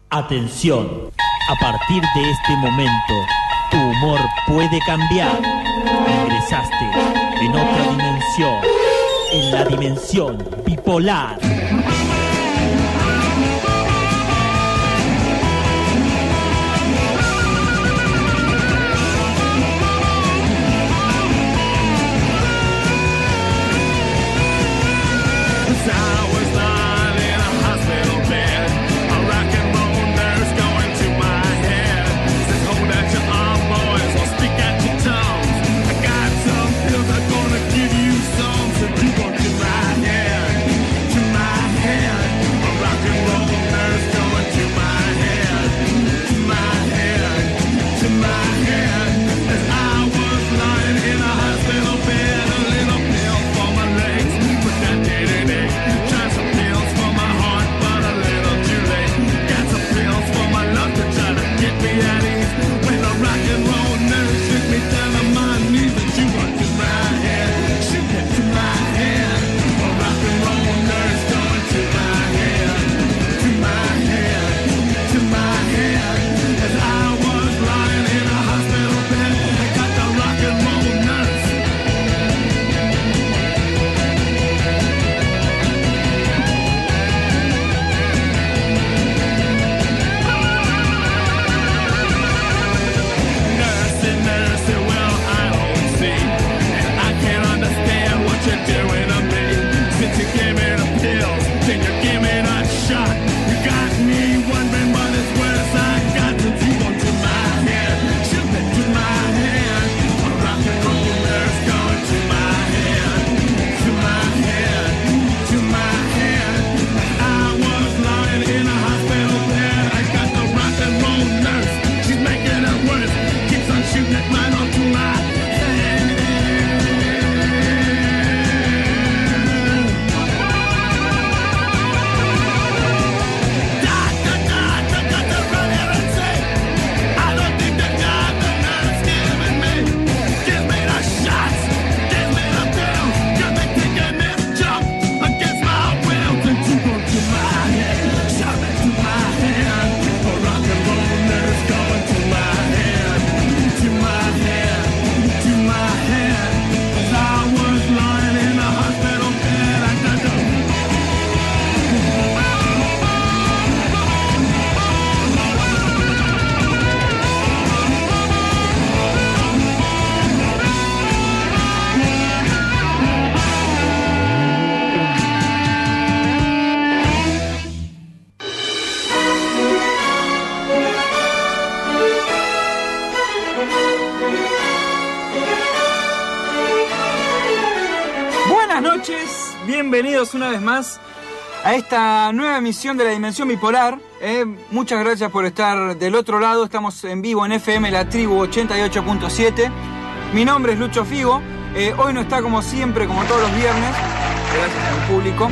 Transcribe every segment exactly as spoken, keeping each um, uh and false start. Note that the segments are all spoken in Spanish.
Atención, a partir de este momento, tu humor puede cambiar. Ingresaste en otra dimensión, en la dimensión bipolar. Bienvenidos una vez más a esta nueva emisión de la Dimensión Bipolar. Eh, muchas gracias por estar del otro lado. Estamos en vivo en F M La Tribu ochenta y ocho punto siete. Mi nombre es Lucho Figo. Eh, hoy no está como siempre, como todos los viernes, gracias al público.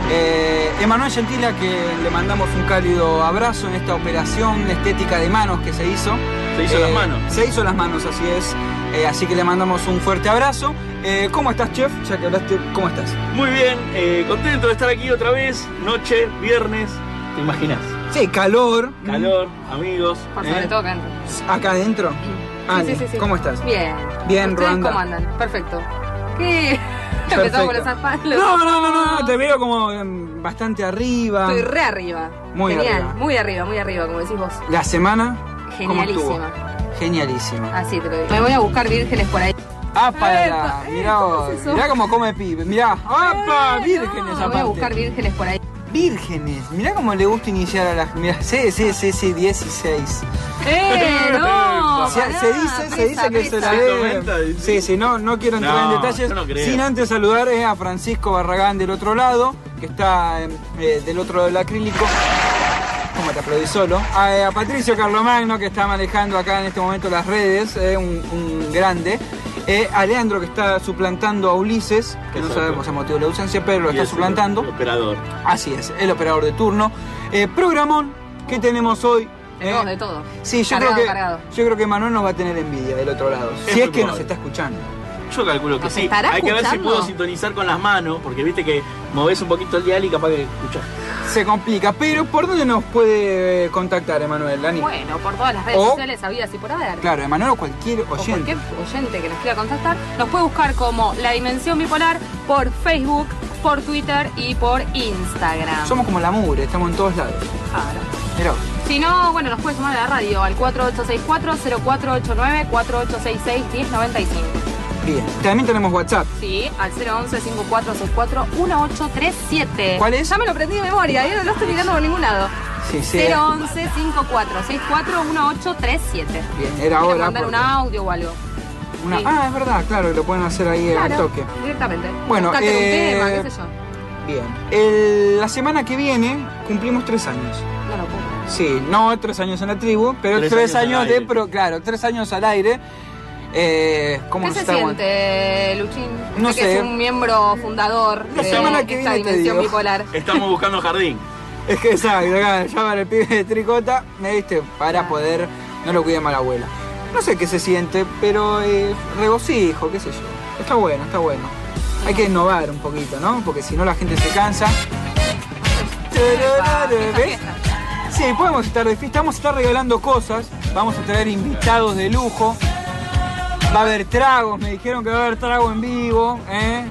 Eh, Emanuel Gentila, que le mandamos un cálido abrazo en esta operación estética de manos que se hizo. Se hizo eh, las manos. Se hizo las manos, así es. Eh, así que le mandamos un fuerte abrazo. Eh, ¿Cómo estás, chef? Ya que hablaste, ¿cómo estás? Muy bien, eh, contento de estar aquí otra vez. Noche, viernes, ¿te imaginas? Sí, calor. Calor, amigos. Por sobre ¿eh? todo acá adentro. ¿Acá adentro? Sí, Ale, sí, sí, sí. ¿cómo estás? Bien. Bien, ¿Ustedes Ruanda. cómo andan? Perfecto. ¿Qué? Empezamos con los zapatos. No, no, no, no, no, te veo como um, bastante arriba. Estoy re arriba. Muy Genial, arriba. muy arriba, muy arriba, como decís vos. ¿La semana? ¿Cómo estuvo? Genialísima. Genialísima. Así te lo digo. Me voy a buscar vírgenes por ahí. Ah, para Epa, la... epa, Mirá vos, ¿qué es eso? mirá cómo come pibe. Mirá, ¡apa! Eh, Vírgenes no, aparte. voy a buscar vírgenes por ahí. Vírgenes, mirá cómo le gusta iniciar a las... Mirá, sí, sí, sí, sí, dieciséis. ¡Eh, no! Se, pará, se dice, se dice presa, que se presa. la Se ve. comenta, dice. Sí, sí, no, no quiero entrar No, en detalles. yo no creo. Sin antes saludar eh, a Francisco Barragán del otro lado, que está eh, del otro lado del acrílico. Como te aplaudí solo. A, a Patricio Carlomagno, que está manejando acá en este momento las redes, eh, un, un grande. Eh, a Leandro, que está suplantando a Ulises, que no Exacto. sabemos el motivo de la ausencia, pero lo Y está es suplantando. El operador. Así es, el operador de turno. Eh, programón que tenemos hoy. Tenemos de todo. Sí, yo Cargado, creo que cargado. yo creo que Manuel nos va a tener envidia del otro lado. Es si es muy que nos probable. está escuchando. Yo calculo que ¿Nos sí. estará Hay que ver si escuchando? puedo sintonizar con las manos, porque viste que movés un poquito el dial y capaz que escuchás. Se complica, pero ¿por dónde nos puede contactar, Emanuel, Dani? Bueno, por todas las redes O- sociales habidas y por haber. Claro, Emanuel o cualquier O oyente. cualquier oyente que nos quiera contactar, nos puede buscar como La Dimensión Bipolar por Facebook, por Twitter y por Instagram. Somos como la mugre, estamos en todos lados. Claro. Mirá vos. Si no, bueno, nos puede llamar a la radio al cuatro ocho seis cuatro, cero cuatro ocho nueve, cuatro ocho seis seis, uno cero nueve cinco. Bien. También tenemos WhatsApp. Sí, al cero once, cinco cuatro seis cuatro, uno ocho tres siete. ¿Cuál es? Ya me lo aprendí de memoria, yo no lo estoy mirando por ningún lado. Sí, sí. cero once, cinco cuatro seis cuatro, uno ocho tres siete. Bien, era Quieren ahora. mandar un porque- audio o algo. una- sí. Ah, es verdad, claro, que lo pueden hacer ahí al Claro, toque. directamente. Bueno, Canten un eh, tema, qué sé yo. Bien. El- la semana que viene cumplimos tres años. No lo puedo creer. Sí, no tres años en la tribu, pero tres, Tres años años, al de aire. pro, claro, tres años al aire. Eh, ¿Cómo ¿Qué nos se está aguant- siente, Luchín? No Usted sé. que es un miembro fundador La de semana que esta viene te dimensión digo. bipolar. Estamos buscando jardín. Es que exacto, acá llaman al pibe de tricota, me viste, para Ah. poder, no lo cuide mala abuela. No sé qué se siente, pero eh, regocijo, qué sé yo. Está bueno, está bueno. Hay que innovar un poquito, ¿no? Porque si no la gente se cansa. Epa, fiesta, ¿Ves? fiesta. Sí, podemos estar de fiesta, vamos a estar regalando cosas, vamos a traer invitados de lujo, va a haber tragos, me dijeron que va a haber trago en vivo, ¿eh?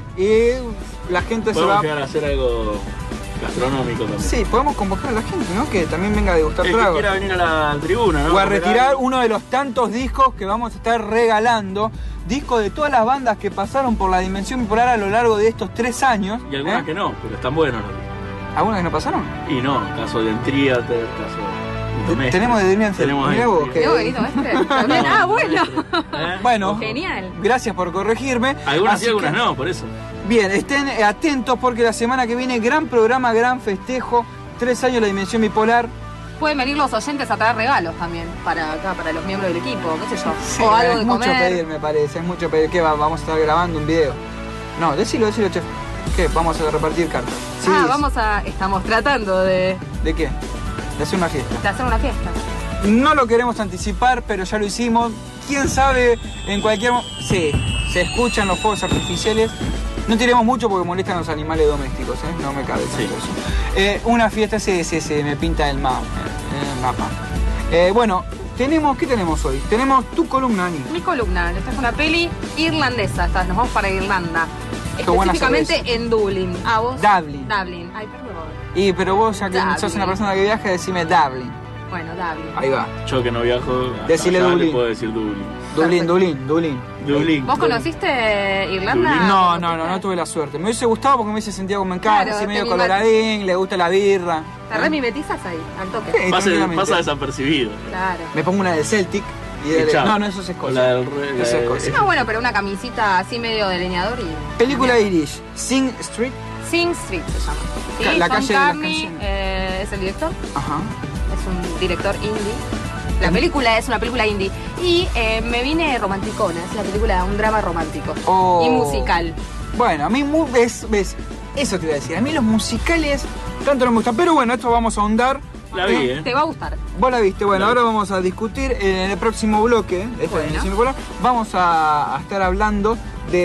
Y la gente se va... Podemos llegar a hacer algo gastronómico también. Sí, podemos convocar a la gente, ¿no? Que también venga a degustar El que tragos. quiera venir a la tribuna, ¿no? O a Comer retirar algo. uno de los tantos discos que vamos a estar regalando, discos de todas las bandas que pasaron por la Dimensión Bipolar a lo largo de estos tres años. Y algunas ¿eh? que no, pero están buenos los discos. ¿Algunas que no pasaron? Y no, caso de Triater, caso de Mestre. Tenemos de Dream Theater. Tenemos Mirá ahí. vos, que- ¿Tengo Benito Mestre? ¿También? Ah, bueno. ¿Eh? Bueno, Genial. gracias por corregirme. Algunas Así sí, algunas que- no, por eso. Bien, estén atentos porque la semana que viene gran programa, gran festejo, tres años la Dimensión Bipolar. Pueden venir los oyentes a traer regalos también para acá, para los miembros del equipo, qué sé yo. Sí, o algo es de mucho comer. pedir, me parece, es mucho pedir. ¿Qué va? Vamos a estar grabando un video. No, decilo, decilo, chef. ¿Qué? Vamos a repartir cartas. Sí, ah, vamos a... Estamos tratando de, ¿de qué? De hacer una fiesta. de hacer una fiesta. No lo queremos anticipar, pero ya lo hicimos. ¿Quién sabe? En cualquier momento... Sí, se escuchan los fuegos artificiales. No tiremos mucho porque molestan a los animales domésticos, ¿eh? No me cabe tanto Sí. eso. Eh, una fiesta, sí, sí, sí, me pinta el, ma el mapa. Eh, bueno, tenemos, ¿qué tenemos hoy? Tenemos tu columna, Ani. Mi columna, esta es una peli irlandesa, esta, nos vamos para Irlanda. Qué buena Específicamente cerveza. en Dublin. ¿A vos? Dublin. Dublin. Ay, perdón. Y pero vos, ya que Dublin. sos una persona que viaja, decime Dublin. Bueno, Dublin. Ahí va. Yo que no viajo, hasta Decile allá Dublín. le puedo decir Dublín. Dublín, Dublín, Dublín. Dublín. ¿Vos conociste Irlanda? Dublín. No, no, no, no tuve la suerte. Me hubiese gustado porque me hubiese sentido como en casa, Claro, así te medio mima- coloradín, le gusta la birra. Te re mimetizas ahí, al toque. Sí, Pasa, tranquilamente. pasa desapercibido. Claro. Me pongo una del Celtic y Y de... chao. No, no, eso es O Escocia. la del re- Eso la es de- cosa. No, bueno, pero una camisita así medio de leñador y... Película Irish, Sing Street. Sing Street se llama. Sí, La John calle de las Carney canciones. eh, es el director, Ajá. es un director indie. La película es una película indie. Y eh, me vine romanticona, es una película, un drama romántico. Oh. Y musical. Bueno, a mí, mu- ves, ves, eso te iba a decir. A mí los musicales tanto no me gustan. Pero bueno, esto vamos a ahondar. La vi, ¿eh? Te va a gustar. Vos la viste, bueno, La vi. ahora vamos a discutir en el próximo bloque de esta Bueno. Dimensión Bipolar. Vamos a, a estar hablando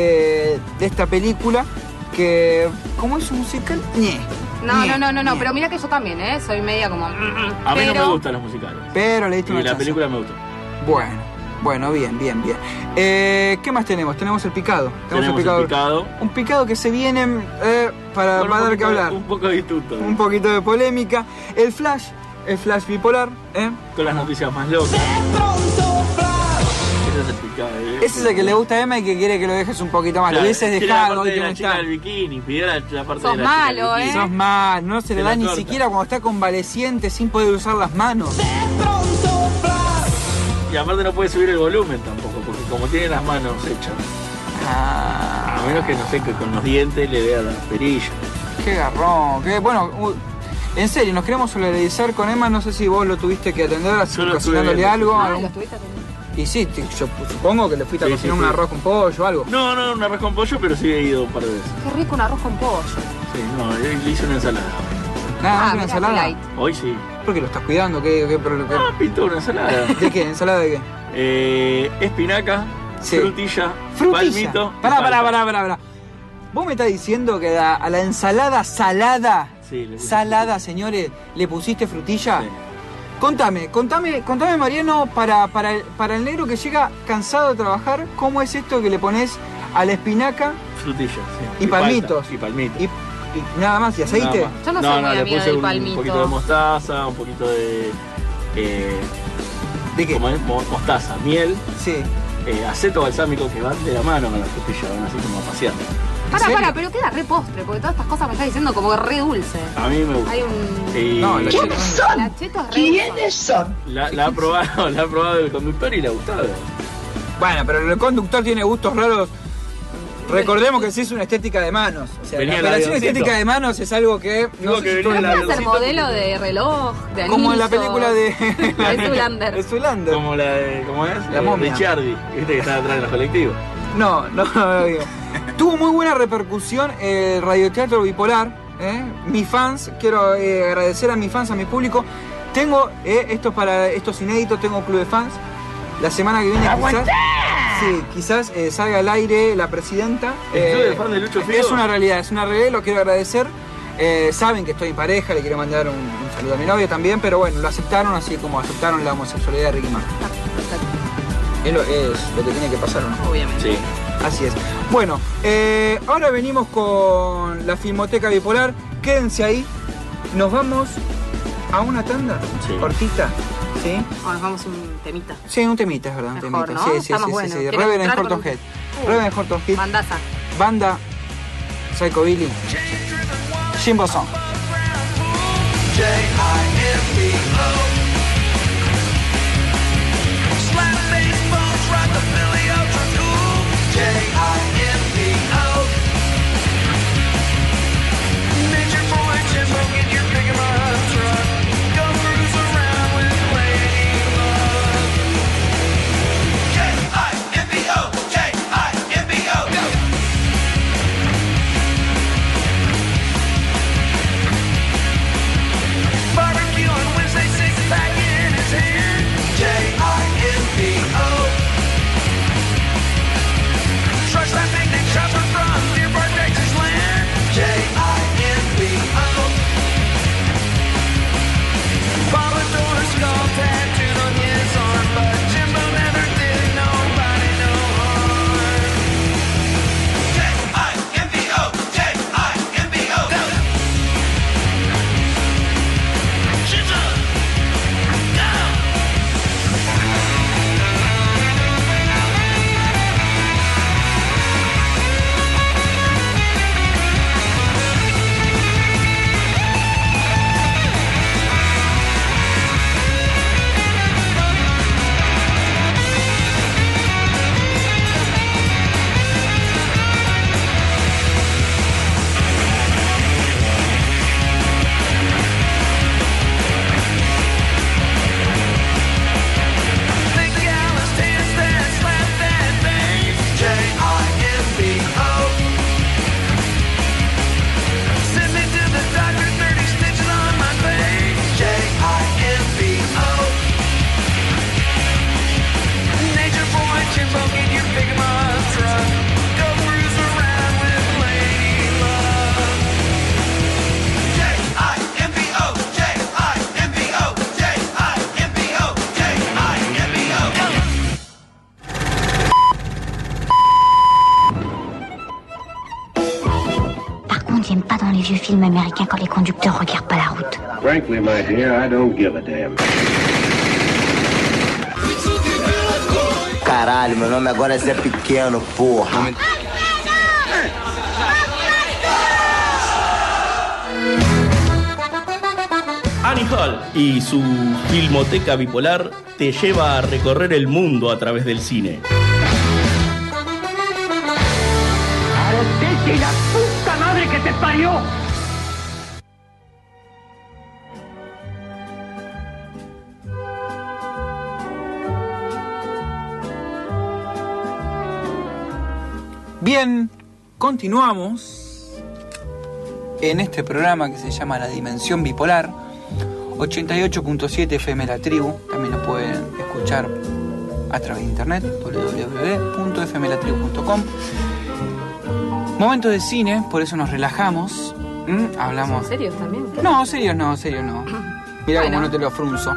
de, de esta película que, como es un musical, ñe, No, ñe, no, no, no, no, ñe. pero mira que yo también, ¿eh? Soy media como... A mí pero... no me gustan los musicales. Pero le diste Y una la chance. película me gustó. Bueno, bueno, bien, bien, bien. Eh, ¿Qué más tenemos? Tenemos el picado. Tenemos el picado. Un picado que se viene eh, para, Con para un dar que poquito- hablar. Un poco distinto. Un poquito de polémica. El flash, el flash bipolar, ¿eh? Con las noticias más locas. Ese es el picado. ¿eh? Ese es el que le gusta a Emma y que quiere que lo dejes un poquito más. Claro, Lo hubieses quiere la dejado parte y de que la no chica está. del bikini, pidió la, la parte Sos de la malo, chica del ¿eh? bikini. Sos mal, no se le Se da la ni corta. siquiera cuando está convaleciente sin poder usar las manos. Y aparte no puede subir el volumen tampoco, porque como tiene las manos hechas, Ah, a menos que no sé, que con los dientes le vea la perilla. qué garrón. Qué, bueno, u- en serio, nos queremos solidarizar con Emma. No sé si vos lo tuviste que atender, así Yo lo cocinándole estuve viendo, algo. Ah, algún- lo estuviste atendiendo. Y sí, te- yo supongo que le fuiste a Sí, cocinar sí, un sí. arroz con pollo o algo. No, no, un arroz con pollo, pero sí he ido un par de veces. Qué rico un arroz con pollo. Sí, no, le le hice una ensalada. Nada más Ah, que una mirá, ensalada. qué light. Hoy sí. ¿Por qué lo estás cuidando? ¿Qué, qué, pero- qué- Ah, pintó una ensalada. ¿De qué? ¿Ensalada de qué? Eh, espinaca, Sí. frutilla, Frutilla. palmito. y Pará, pará, palta. pará, pará, pará. ¿Vos me estás diciendo que a, a la ensalada salada, Sí, le puse salada, señores, le pusiste frutilla? Sí. Contame, contame, contame, Mariano, para, para, el, para el negro que llega cansado de trabajar, ¿cómo es esto que le pones a la espinaca Frutilla, sí. y palmitos? palta, Y palmito. Y, y nada más, y aceite? Nada más. Yo no soy muy le amiga puse del un palmito. poquito de mostaza, un poquito de... Eh, ¿De qué? ¿Cómo es? Mo- Mostaza, miel, Sí. eh, aceto balsámico que van de la mano con la frutilla, van así como paseando. Para, serio? para, pero queda re postre, porque todas estas cosas me estás diciendo como que re dulce. A mí me gusta. Hay un... Y No, la ¿Quiénes cheto. son? La cheto es re ¿Quiénes son? la, la ha probado, la ha probado el conductor y le ha gustado. Bueno, pero el conductor tiene gustos raros. Recordemos que sí es una estética de manos. O sea, Venía la el operación avioncito. estética de manos es algo que... Digo sé que si venía todo el el- ¿No puede ser avioncito modelo porque- de reloj, de anillo? Como en la película de... de Zoolander. de Zoolander. Como la de, ¿cómo es? La Eh, momia. Ricciardi, viste que está atrás de los colectivos. No, no, no lo digo. Tuvo muy buena repercusión el radioteatro bipolar. ¿eh? Mis fans, quiero eh, agradecer a mis fans, a mi público. Tengo, eh, esto es para estos inéditos, tengo club de fans. La semana que viene quizás, sí, quizás eh, salga al aire la presidenta. ¿El club de fans de Lucho Figo? Es una realidad, es una realidad, lo quiero agradecer. Eh, saben que estoy en pareja, le quiero mandar un, un saludo a mi novia también, pero bueno, lo aceptaron así como aceptaron la homosexualidad de Ricky Martin. Es lo, es lo que tiene que pasar, ¿o no? Obviamente. Sí. Así es. Bueno, eh, ahora venimos con la Filmoteca Bipolar. Quédense ahí. Nos vamos a una tanda Sí. cortita. ¿Sí? Oh, nos vamos un temita. Sí, un temita, es verdad. Un Mejor, temita. ¿no? Sí, sí, Está sí, más sí, bueno. sí. Quiero Reverend entrar Horton con- Head. Uh. Reverend Horton Head. Bandaza. Banda Psycho Billy. Jimbo Song. J'aime pas dans les vieux films américains quand les conducteurs regardent pas la route. Frankly, my dear, I don't give a damn. Caralho, meu nome agora é Zé Pequeno, porra. Annie Hall y su Filmoteca Bipolar te lleva a recorrer el mundo a través del cine. ¡Arotete la puta madre que te parió! Bien, continuamos en este programa que se llama La Dimensión Bipolar, ochenta y ocho punto siete F M La Tribu, también nos pueden escuchar a través de internet, doble u doble u doble u punto f m la tribu punto com. Momento de cine, por eso nos relajamos. ¿Mm? Hablamos. ¿En serio también? No, serios no, serios no. Mirá Bueno. como no te lo frunzo.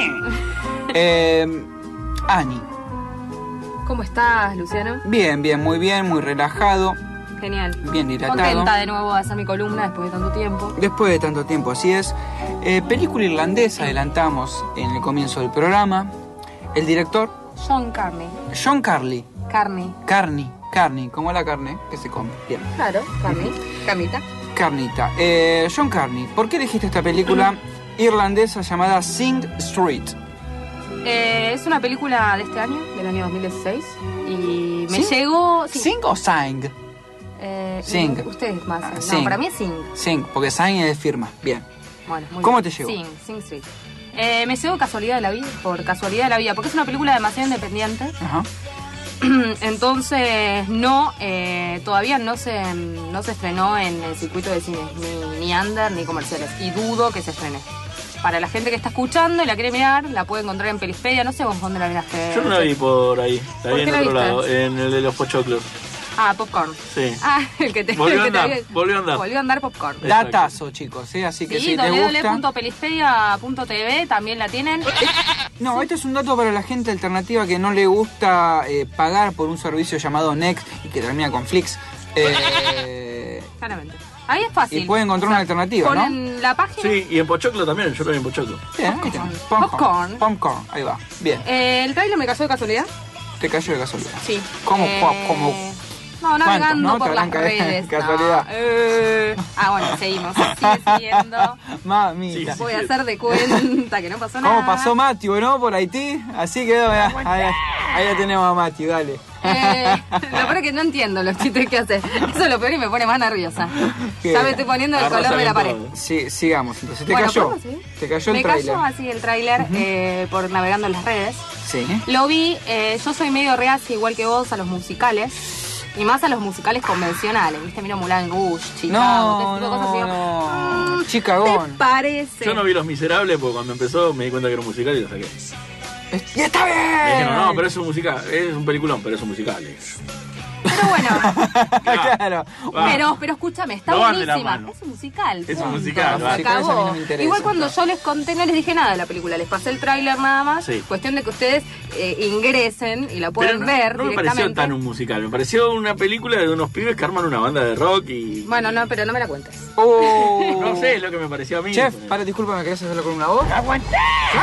eh, Ani. ¿Cómo estás, Luciano? Bien, bien, muy bien, muy relajado, Genial. bien hidratado. Contenta de nuevo de hacer mi columna después de tanto tiempo. Después de tanto tiempo, así es. Eh, película irlandesa, adelantamos en el comienzo del programa. El director, John Carney. John Carney. Carney. Carney, Carney, como la carne que se come. Bien. Claro, Carney. Carnita. Carnita. Eh, John Carney, ¿por qué elegiste esta película irlandesa llamada Sing Street? Eh, es una película de este año, del año dos mil dieciséis. Y me ¿Sing? llegó... sí. ¿Sing o Sang? Eh, Sing. Ustedes más. Ah, no, Sing. para mí es Sing. Sing, porque Sang es de firma. Bien. Bueno, muy ¿Cómo bien. te llegó? Sing, Sing Street. Eh, me llegó casualidad de la vida, por casualidad de la vida, porque es una película demasiado independiente. Ajá. Entonces, no, eh, todavía no se, no se estrenó en el circuito de cine, ni, ni under ni comerciales. Y dudo que se estrene. Para la gente que está escuchando y la quiere mirar, la puede encontrar en Pelispedia. No sé vos dónde la miraste. Yo no la vi por ahí, la ¿Por vi en qué la otro viste? lado, en el de los pochoclos. Ah, Popcorn. Sí. Ah, el que te Volvió el que a te andar, había- volvió a andar. Volvió a andar Popcorn. Exacto. Datazo, chicos, ¿eh? Así que Sí, si te w w w gusta... punto pelispedia punto t v también la tienen. No, este es un dato para la gente alternativa que no le gusta eh, pagar por un servicio llamado Next y que termina con Flix. Eh, Claramente. Ahí es fácil. y puede encontrar una alternativa, ¿no? Ponen la página. Sí, y en pochoclo también, yo lo vi en pochoclo. Bien, ahí Popcorn. tenés. Popcorn. Popcorn. Popcorn, ahí va. Bien, Eh, el trailer me cayó de casualidad. te cayó de casualidad. Sí. ¿Cómo? Eh, ¿Cómo? No, navegando ¿Cuántos, no? por Te las habrán caído de redes. casualidad. No. Eh, Ah, bueno, seguimos. Sigue siguiendo. Mamita. Sí, Voy a hacer de cuenta que no pasó nada. ¿Cómo pasó Matthew, no? Por Haití. Así quedó, mirá. Ahí, ahí ya tenemos a Matthew, dale. Eh, lo peor es que no entiendo los chistes que hace. Eso es lo peor y me pone más nerviosa. ¿Qué? Ya me estoy poniendo el Arrasa color de la bien pared. todo. Sí, sigamos. Entonces, ¿te Bueno, cayó? ¿podemos seguir? ¿Te cayó Me el tráiler? cayó así el tráiler eh, por navegando en las redes. Sí. Lo vi, eh, yo soy medio reacia igual que vos a los musicales. Y más a los musicales convencionales, ¿viste? Miro Moulin Rouge, Chicago, No, ese tipo de cosas. y digo, no, no. ¿Te Chicagón. parece? Yo no vi Los Miserables porque cuando empezó me di cuenta que era un musical y lo saqué. ¡Y está bien! Me dijeron, no, pero es un musical, es un peliculón, pero es un musical. le dije. Pero bueno, Claro. Va. pero, pero escúchame, está No van de la buenísima. mano. Es un musical. Es un punto. musical, Se va. Musicales a mí acabó. no me interesa. Igual cuando yo les conté, no les dije nada de la película, les pasé el tráiler nada más. Sí. Cuestión de que ustedes eh, ingresen y la pueden Pero no, ver no me pareció directamente. tan un musical, me pareció una película de unos pibes que arman una banda de rock y... Bueno, no, pero no me la cuentes. Oh. No sé, es lo que me pareció a mí. Chef, Ponele. para, discúlpame, ¿querés hacerlo con una voz? ¡Aguantá!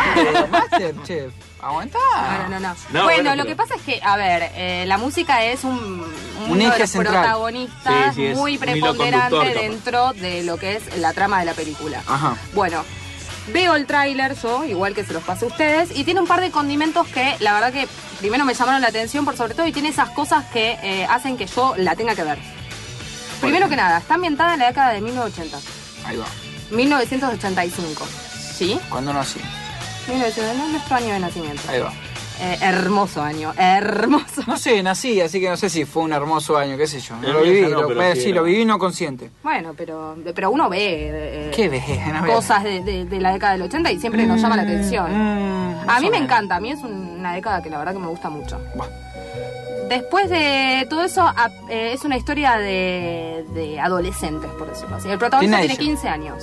Master, chef. ¡Aguantá! No, no, no. no. No, bueno, bueno, lo pero- que pasa es que, a ver, eh, la música es un, Un uno eje de los central. protagonistas Sí, sí, es muy un hilo preponderante conductor, capaz. dentro de lo que es la trama de la película. Ajá. Bueno, veo el tráiler yo, igual que se los pasé a ustedes, y tiene un par de condimentos que la verdad que primero me llamaron la atención por sobre todo y tiene esas cosas que eh, hacen que yo la tenga que ver. Primero que nada, está ambientada en la década de mil novecientos ochenta, Ahí va. mil novecientos ochenta y cinco. ¿Sí? ¿Cuándo nací? mil novecientos, no es nuestro año de nacimiento. Ahí va. Eh, hermoso año, hermoso. No sé, nací, así que no sé si fue un hermoso año, qué sé yo. No El lo mío viví, ya no, lo, pero eh, sí sí, era. lo viví no consciente. Bueno, pero, pero uno ve eh, ¿Qué ves? No ves. cosas de, de- de la década del ochenta y siempre nos llama la atención. Mm, A más mí o me menos. encanta, a mí es una década que la verdad que me gusta mucho. Buah. Después de todo eso, a- eh, es una historia de, de adolescentes, por decirlo así. El protagonista Teenager. tiene quince años.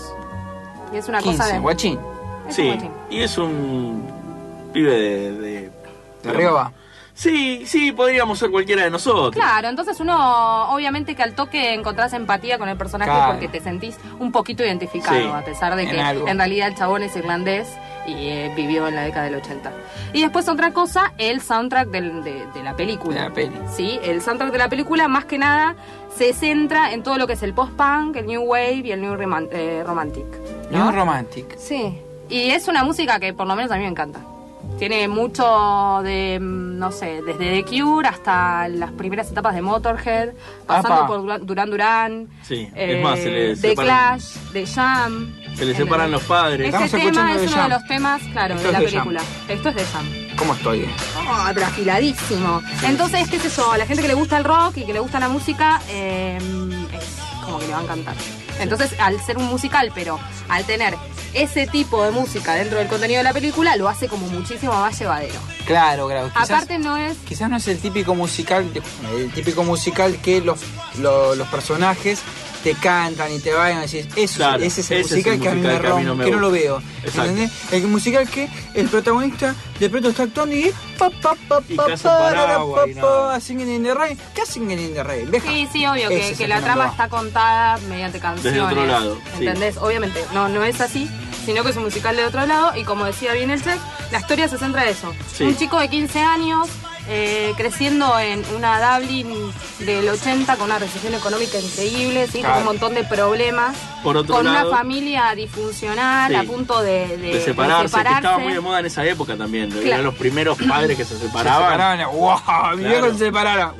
Y es una cosa quince, de... guachín. es un Sí, guachín. y es un pibe de... de De arriba va. Sí, sí, podríamos ser cualquiera de nosotros. Claro, entonces uno obviamente que al toque encontrás empatía con el personaje Claro. porque te sentís un poquito identificado, Sí. a pesar de En que algo. en realidad el chabón es irlandés y eh, vivió en la década del ochenta. Y después otra cosa, el soundtrack del- de, de la película. De la peli. Sí, el soundtrack de la película más que nada se centra en todo lo que es el post-punk, el new wave y el new reman- eh, romantic. ¿no? New Romantic. Sí, y es una música que por lo menos a mí me encanta. Tiene mucho de, mm, no sé, desde The Cure hasta las primeras etapas de Motorhead, pasando Apa. por Dura- Duran Duran, Sí, es más, se le The separan- Clash, The Jam. Se le separan los padres. Este Estamos tema escuchando es The uno Jam. de los temas, claro, Esto de la es The Jam. película. Esto es The Jam. ¿Cómo estoy? Oh, pero afiladísimo. Entonces, qué sé yo, a la gente que le gusta el rock y que le gusta la música, eh, es como que le va a encantar. Entonces, al ser un musical, pero al tener ese tipo de música dentro del contenido de la película, lo hace como muchísimo más llevadero. Claro, claro. Quizás, Aparte no es... Quizás no es el típico musical, el típico musical que los, los, los personajes te cantan y te bailan y decís, eso, claro, ese es el ese musical, es el que a mí me musical que a mí rompe, no me que no lo gusta. veo. Exacto. ¿Entendés? El musical que el protagonista de pronto está actuando y pa pa pa Y pa caza pa paraguas y pa nada. pa Singing in the Rain. ¿Qué Singing in the Rain? Deja. Sí, sí, obvio, Ese que, es que el la que no trama me va. está contada mediante canciones. Desde otro lado, sí. ¿Entendés? Obviamente, no, no es así, sino que es un musical de otro lado. Y como decía bien el chef, la historia se centra en eso. Sí. Un chico de quince años, eh, creciendo en una Dublín del ochenta con una recesión económica increíble, ¿sí? Claro. Con un montón de problemas. Por otro con lado, una familia disfuncional, sí, a punto de, de, de separarse, de separarse. que estaba muy de moda en esa época también. Claro. Eran los primeros padres que se Se separaban. separaban. ¡Wow! Mi Claro. viejo se separara.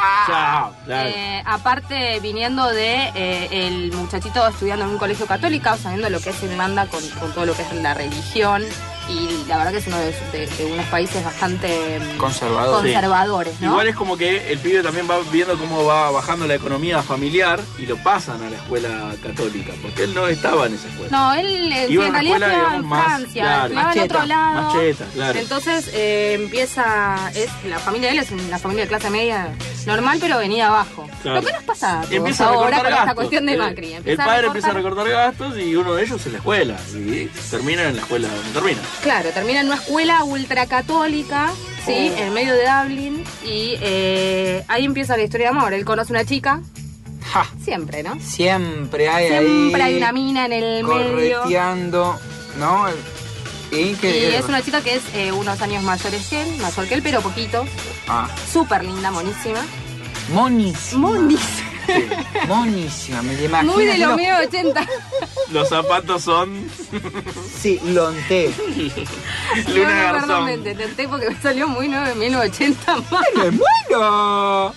Chao, claro. Eh, aparte, viniendo de eh, el muchachito estudiando en un colegio católico, sabiendo lo que es Irlanda con, con todo lo que es la religión, y la verdad que es uno de, de- de unos países bastante mm, Conservador. conservadores, ¿no? Igual es como que el pibe también va viendo cómo va bajando la economía familiar y lo pasan a la escuela católica, porque él no estaba en esa escuela. No, él eh, sí, Iba a en una realidad escuela, estudiaba en digamos, más- Francia, claro, estudiaba más en otro cheta, lado. más cheta, claro. Entonces eh, empieza, es la familia de él es una familia de clase media normal, pero venida abajo. Claro. Lo que nos pasa a todos Empieza a ahora recortar con gastos. esta cuestión de El- Macri. El padre empieza a recortar gastos y uno de ellos en la escuela. Y termina en la escuela donde termina. Claro, termina en una escuela ultracatólica, ¿sí? Oh. En medio de Dublín. Y eh, ahí empieza la historia de amor. Él conoce una chica, Ja. siempre, ¿no? Siempre hay ahí. Siempre hay una mina en el medio. Correteando, ¿no? Y Y que. es una chica que es eh, unos años mayores que él, mayor que él, pero poquito. Ah, Súper linda, monísima. monísima. Monísima. Monísima, me la imagino. Muy de así los lo- mil ochenta. Los zapatos son Sí, lonté. Luna no, no, perdón, Garzón. me intenté porque me salió muy nueve mil ochenta más. ¡Qué bueno!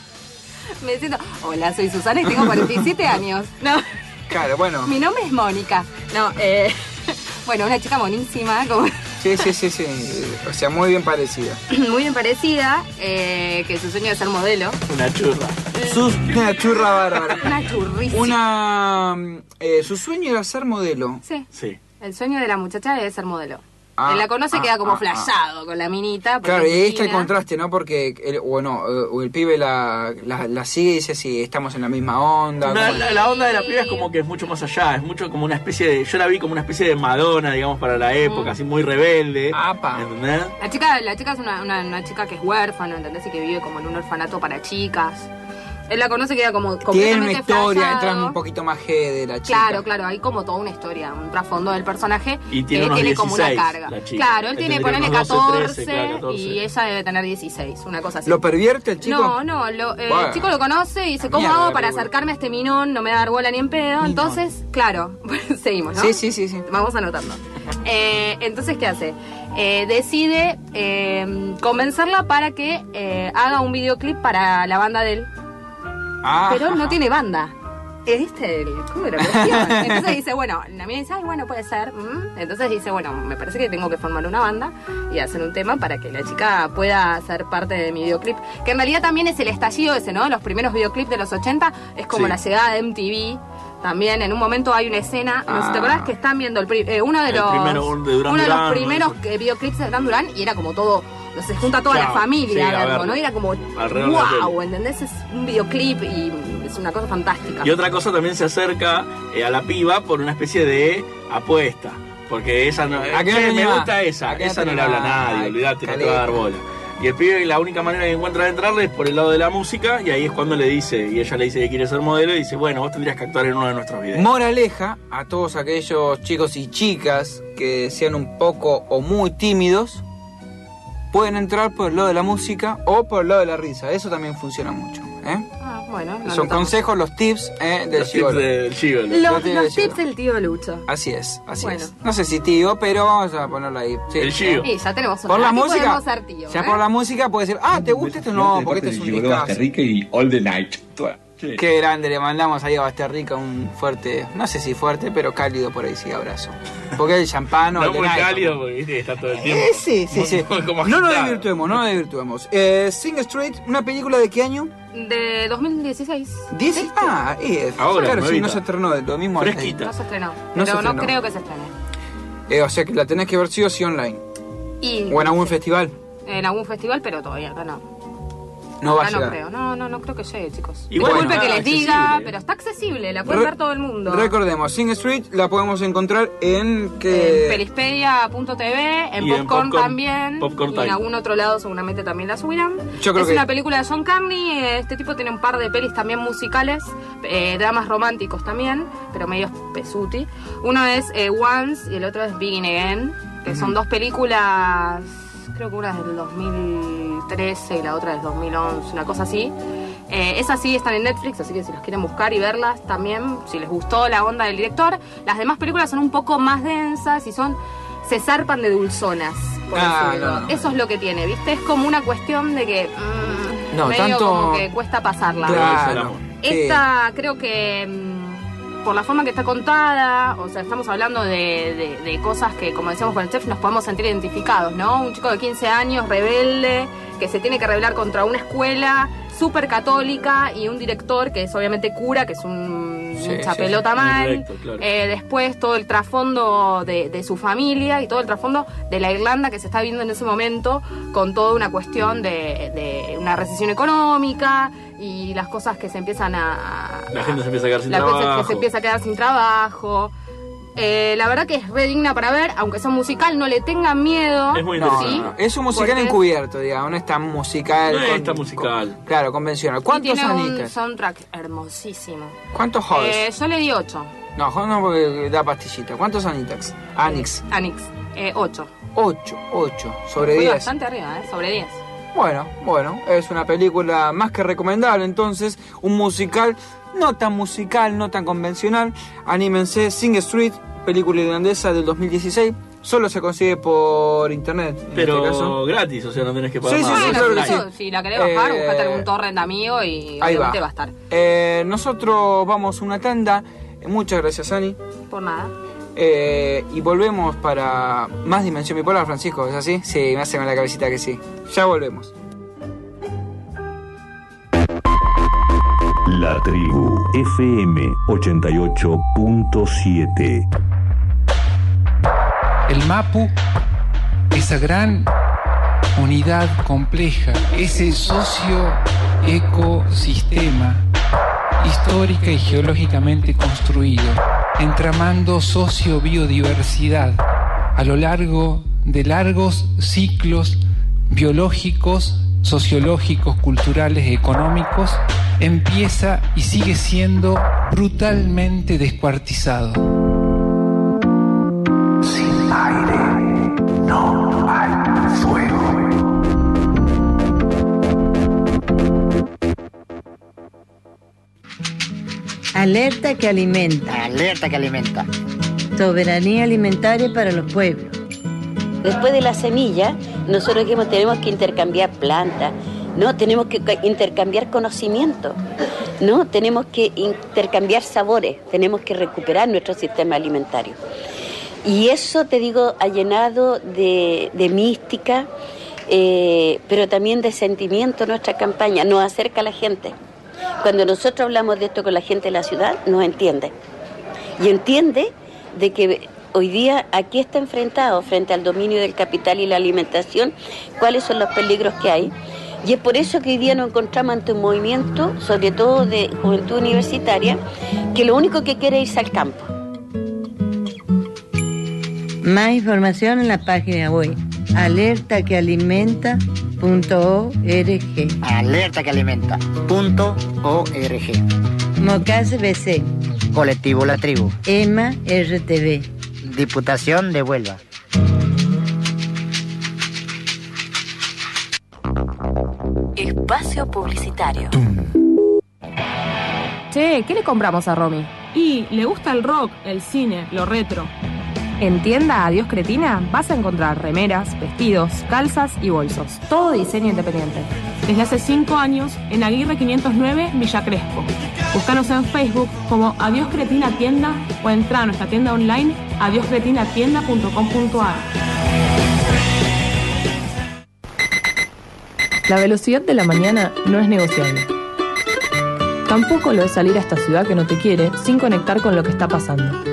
Me siento, hola, soy Susana y tengo cuarenta y siete años. No, Claro, bueno. mi nombre es Mónica. No, eh, bueno, una chica monísima, como Sí, sí, sí, sí. O sea, muy bien parecida. muy bien parecida, eh, que su sueño es ser modelo. una churra. Sus, una churra bárbara. Una churrísima. Una. eh, su sueño era ser modelo. Sí, Sí. el sueño de la muchacha es ser modelo. Ah, Él la conoce y ah, queda como ah, flashado con la minita. porque Claro, y es ahí está el divina. contraste, ¿no? Porque, el, bueno, o el pibe la, la, la sigue y dice, sí, estamos en la misma onda. No, como- la, la onda de la piba es como que es mucho más allá, es mucho como una especie de. Yo la vi como una especie de Madonna, digamos, para la época, así muy rebelde. Apa. ¿Entendés? La chica, la chica es una, una, una chica que es huérfana, ¿entendés? Y que vive como en un orfanato para chicas. Él la conoce y queda como Tiene completamente una historia, flashado. entra un poquito más G de la chica. Claro, claro, hay como toda una historia, un trasfondo del personaje Y tiene que unos tiene como una dieciséis, carga. la chica. Claro, él Él tiene, tendría ponele unos doce, catorce, trece, claro, catorce. y ella debe tener dieciséis, una cosa así. ¿Lo pervierte el chico? No, no, lo- eh, Bueno. el chico lo conoce y dice, La ¿cómo mierda, hago para pero bueno. acercarme a este minón? No me va a dar bola ni en pedo. Minón. Entonces, claro, seguimos, ¿no? Sí, sí, sí, sí. Vamos anotando. Eh, entonces, ¿qué hace? Eh, decide eh, convencerla para que eh, haga un videoclip para la banda de él. Ah, Pero no tiene banda. ¿Viste el cómo era la cuestión? Entonces dice, bueno, la mina dice, ay, bueno, puede ser. Mm. Entonces dice, bueno, me parece que tengo que formar una banda y hacer un tema para que la chica pueda ser parte de mi videoclip. Que en realidad también es el estallido ese, ¿no? Los primeros videoclips de los ochenta es como Sí. la llegada de M T V. También en un momento hay una escena, no sé si te Ah. acordás, que están viendo el pri- eh, uno de El los primero, un de Duran uno de Duran, los ¿no? primeros Eso. eh, videoclips de Duran Duran y era como todo, se junta toda Claro, la familia sí, a a verlo, verlo. ¿no? Y era como, Alrededor de la wow, tele. ¿entendés? Es un videoclip y es una cosa fantástica. Y otra cosa también se acerca eh, a la piba por una especie de apuesta. Porque esa no. ¿A qué che, no me tenía? gusta esa, ¿A qué no esa no le tenía? habla a nadie, Ay, olvidate, no te va a dar caleta. bola. Y el pibe la única manera que encuentra de entrarle es por el lado de la música, y ahí es cuando le dice, y ella le dice que quiere ser modelo, y dice, bueno, vos tendrías que actuar en uno de nuestros videos. Moraleja a todos aquellos chicos y chicas que sean un poco o muy tímidos, pueden entrar por el lado de la música o por el lado de la risa. Eso también funciona mucho. ¿eh? Ah, bueno, lo Son anotamos. consejos, los tips ¿eh? del Los tips gigolo. del gigolo. Lo Los, tiene los de tips Gigolo. del tío Lucho. Así es, así Bueno. es. No sé si tío, pero vamos a ponerlo ahí. Sí. El Gio. Y ya tenemos Por la Aquí música, podemos ser tío, ya ¿eh? por la música puede decir, ah, ¿te gusta esto? No, porque este es un discazo. y All the Night. Sí. Qué grande, le mandamos ahí a Basterrica un fuerte, no sé si fuerte, pero cálido por ahí, sí, abrazo. Porque el champán No el de muy Nike, cálido, porque viste que está todo el tiempo. Eh, sí, sí, sí. Como No nos agitado. desvirtuemos, no nos desvirtuemos. Eh, Sing Street, ¿una película de qué año? De dos mil dieciséis. ¿diez? Ah, eh, Ahora, claro, sí, nuevita. no se estrenó del lo mismo. Fresquita. No se estrenó. No pero se no estrenó. creo que se estrene. Eh, o sea que la tenés que ver sí o sí online. Y O en algún festival. en algún festival, pero todavía acá no. No va a Acá no llegar. creo. No, no, no creo que llegue, chicos. Igual Disculpe está que les accesible, diga, ¿eh? pero está accesible. La puede Re- ver todo el mundo. Recordemos, Sing Street la podemos encontrar en que En pelispedia punto t v, en Y en Popcorn, Popcorn- también, Popcorn y en Time. algún otro lado seguramente también la subirán. Yo creo es que- una película de John Carney, este tipo tiene un par de pelis también musicales, eh, dramas románticos también, pero medios pesuti. Uno es eh, Once y el otro es Begin Again, que son dos películas, creo que una es del dos mil trece y la otra es del dos mil once, una cosa así. Eh, esas sí están en Netflix, así que si las quieren buscar y verlas también, si les gustó la onda del director. Las demás películas son un poco más densas y son se zarpan de dulzonas, por Ah, decirlo. no, no. Eso es lo que tiene, ¿viste? Es como una cuestión de que mm, No, medio tanto- como que cuesta pasarla. Claro. Sí. Esta creo que mm, por la forma que está contada, o sea, estamos hablando de, de- de cosas que, como decíamos con el chef, nos podemos sentir identificados, ¿no? Un chico de quince años, rebelde, que se tiene que rebelar contra una escuela súper católica y un director que es obviamente cura, que es un Sí, mucha sí, pelota sí. mal. Directo, claro. Eh, después todo el trasfondo de, de su familia y todo el trasfondo de la Irlanda que se está viendo en ese momento con toda una cuestión de, de una recesión económica y las cosas que se empiezan a... La gente se empieza a quedar sin la gente trabajo. que se empieza a quedar sin trabajo. Eh, la verdad que es re digna para ver, aunque sea musical, no le tengan miedo. Es muy No, interesante. ¿sí? no, no. Es un musical Porque- encubierto, digamos, no es tan musical. No es tan musical. con- claro, convencional. Y ¿Cuántos tiene un anitas? soundtrack hermosísimo. ¿Cuántos jodes? Eh, yo le di ocho. No, joder no porque da pastillita. ¿Cuántos anitax? Anix. Anix. Eh, ocho. ocho, ocho. Sobre Fui diez. bastante arriba, ¿eh? Sobre diez. Bueno, bueno, es una película más que recomendable, entonces, un musical no tan musical, no tan convencional. Anímense, Sing Street, película irlandesa del dos mil dieciséis, solo se consigue por internet en Pero este caso. gratis, o sea, no tenés que pagar Sí, sí, nada. sí, Bueno, claro que eso, sí. si la querés bajar, Eh, buscate algún torrent amigo y Ahí va. obviamente va a estar. Eh, nosotros vamos a una tanda, Eh, muchas gracias Ani, Por nada. Eh, y volvemos para más Dimensión Bipolar, Francisco, ¿es así? Sí, me hace con la cabecita que sí. Ya volvemos. La Tribu F M ochenta y ocho punto siete. El Mapu, esa gran unidad compleja, ese socio-ecosistema histórica y geológicamente construido, entramando socio-biodiversidad a lo largo de largos ciclos biológicos, sociológicos, culturales, económicos, empieza y sigue siendo brutalmente descuartizado. Sin aire no hay fuego. Alerta que alimenta. Alerta que alimenta. Soberanía alimentaria para los pueblos. Después de la semilla, nosotros dijimos tenemos que intercambiar plantas, no, tenemos que intercambiar conocimiento, no, tenemos que intercambiar sabores, tenemos que recuperar nuestro sistema alimentario. Y eso, te digo, ha llenado de, de mística, eh, pero también de sentimiento nuestra campaña, nos acerca a la gente. Cuando nosotros hablamos de esto con la gente de la ciudad, nos entiende. Y entiende de que hoy día aquí está enfrentado frente al dominio del capital y la alimentación, cuáles son los peligros que hay. Y es por eso que hoy día nos encontramos ante un movimiento, sobre todo de juventud universitaria, que lo único que quiere es irse al campo. Más información en la página web alerta que alimenta punto org. Alerta que alimenta punto org. Mocase B C. Colectivo La Tribu. E M A R T V. Diputación de Huelva. Espacio publicitario. Che, ¿qué le compramos a Romy? Y le gusta el rock, el cine, lo retro. En tienda Adiós Cretina vas a encontrar remeras, vestidos, calzas y bolsos. Todo diseño independiente. Desde hace cinco años en Aguirre quinientos nueve, Villa Crespo. Búscanos en Facebook como Adiós Cretina Tienda o entra a nuestra tienda online adiós cretina tienda punto com punto a r. La velocidad de la mañana no es negociable. Tampoco lo es salir a esta ciudad que no te quiere sin conectar con lo que está pasando.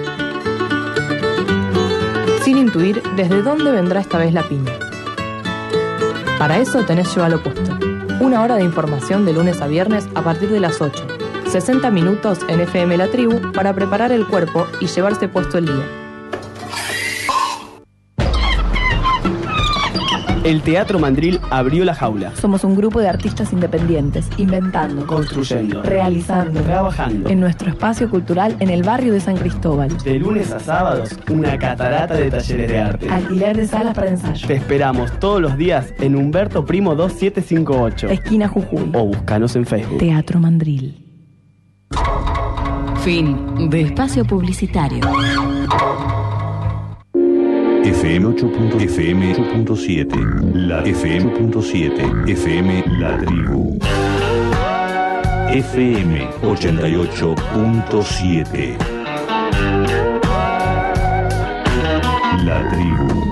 Sin intuir desde dónde vendrá esta vez la piña. Para eso tenés Llévalo Puesto. Una hora de información de lunes a viernes a partir de las ocho. sesenta minutos en F M La Tribu para preparar el cuerpo y llevarse puesto el día. El Teatro Mandril abrió la jaula. Somos un grupo de artistas independientes, inventando, construyendo, realizando, trabajando en nuestro espacio cultural en el barrio de San Cristóbal. De lunes a sábados, una catarata de talleres de arte. Alquiler de salas para ensayo. Te esperamos todos los días en Humberto Primo dos siete cinco ocho. Esquina Jujuy. O búscanos en Facebook. Teatro Mandril. Fin de espacio publicitario. F M ocho punto siete, la F M punto siete, F M La Tribu. F M ochenta y ocho punto siete. La Tribu.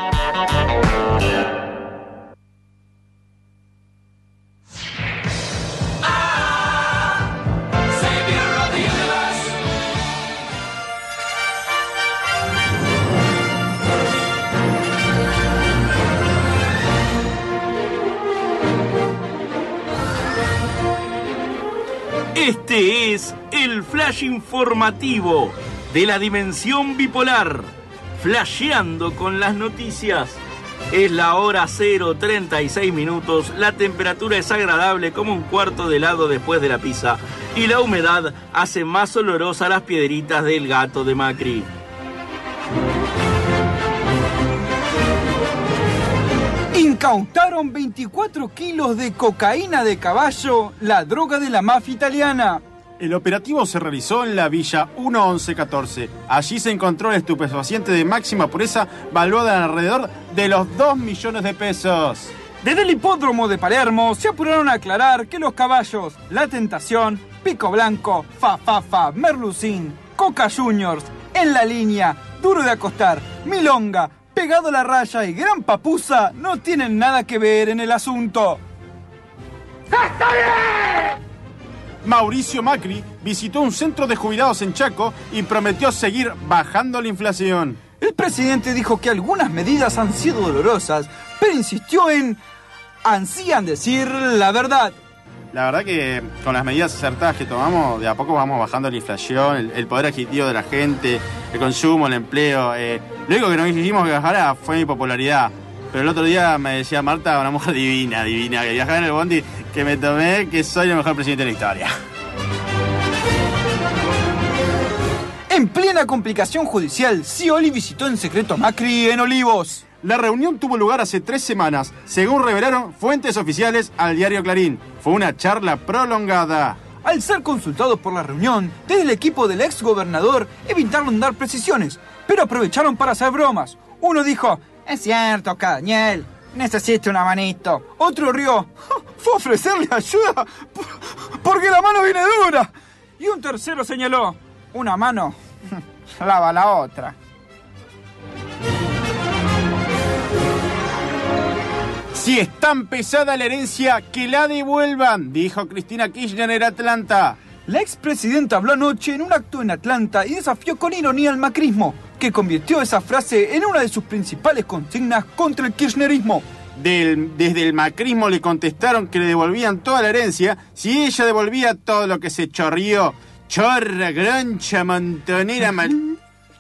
Este es el flash informativo de la dimensión bipolar, flasheando con las noticias. Es la hora cero treinta y seis minutos, la temperatura es agradable como un cuarto de helado después de la pizza y la humedad hace más olorosa las piedritas del gato de Macri. Incautaron veinticuatro kilos de cocaína de caballo, la droga de la mafia italiana. El operativo se realizó en la villa uno once catorce. Allí se encontró el estupefaciente de máxima pureza valuada en alrededor de los dos millones de pesos. Desde el hipódromo de Palermo se apuraron a aclarar que los caballos La Tentación, Pico Blanco, Fa Fa Fa, Merlucín, Coca Juniors, En la Línea, Duro de Acostar, Milonga, Pegado a la Raya y Gran Papusa no tienen nada que ver en el asunto. ¡Está bien! Mauricio Macri visitó un centro de jubilados en Chaco y prometió seguir bajando la inflación. El presidente dijo que algunas medidas han sido dolorosas, pero insistió en ansían decir la verdad. La verdad que con las medidas acertadas que tomamos, de a poco vamos bajando la inflación, el, el poder adquisitivo de la gente, el consumo, el empleo. Eh, lo único que nos dijimos que bajara fue mi popularidad. Pero el otro día me decía Marta, una mujer divina, divina, que viajaba en el bondi, que me tomé que soy el mejor presidente de la historia. En plena complicación judicial, Scioli visitó en secreto a Macri en Olivos. La reunión tuvo lugar hace tres semanas, según revelaron fuentes oficiales al diario Clarín. Fue una charla prolongada. Al ser consultados por la reunión, desde el equipo del ex gobernador evitaron dar precisiones, pero aprovecharon para hacer bromas. Uno dijo, es cierto, Cadañel, necesito una manito. Otro rió, fue a ofrecerle ayuda porque la mano viene dura. Y un tercero señaló, una mano lava la otra. Si es tan pesada la herencia, que la devuelvan, dijo Cristina Kirchner en Atlanta. La expresidenta habló anoche en un acto en Atlanta y desafió con ironía al macrismo, que convirtió esa frase en una de sus principales consignas contra el kirchnerismo. Del, desde el macrismo le contestaron que le devolvían toda la herencia si ella devolvía todo lo que se chorrió. Chorra, groncha, montonera, mal...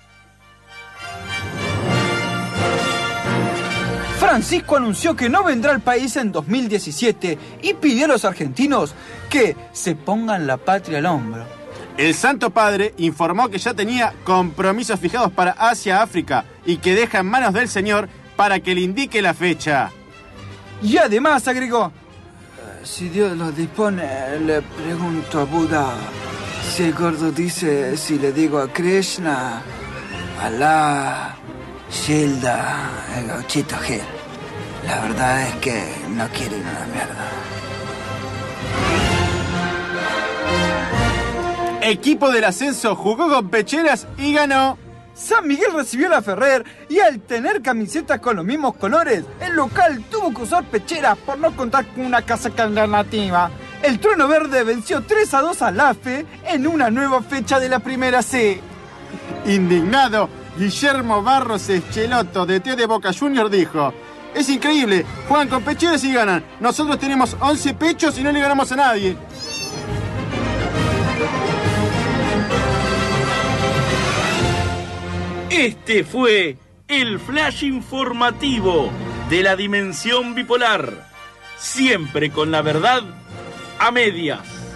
Francisco anunció que no vendrá al país en dos mil diecisiete y pidió a los argentinos que se pongan la patria al hombro. El Santo Padre informó que ya tenía compromisos fijados para Asia-África y que deja en manos del Señor para que le indique la fecha. Y además agregó, si Dios lo dispone, le pregunto a Buda. Si el gordo dice, si le digo a Krishna, Alá, Gilda, el gauchito Gil. La verdad es que no quiero ir a la mierda. Equipo del ascenso jugó con Pecheras y ganó. San Miguel recibió a la Ferrer y al tener camisetas con los mismos colores, el local tuvo que usar pecheras por no contar con una casaca alternativa. El Trueno Verde venció tres a dos a la F en una nueva fecha de la Primera C. Indignado, Guillermo Barros Escheloto, D T de Boca Juniors, dijo: es increíble, juegan con pecheras y ganan. Nosotros tenemos once pechos y no le ganamos a nadie. Este fue el flash informativo de la Dimensión Bipolar. Siempre con la verdad a medias.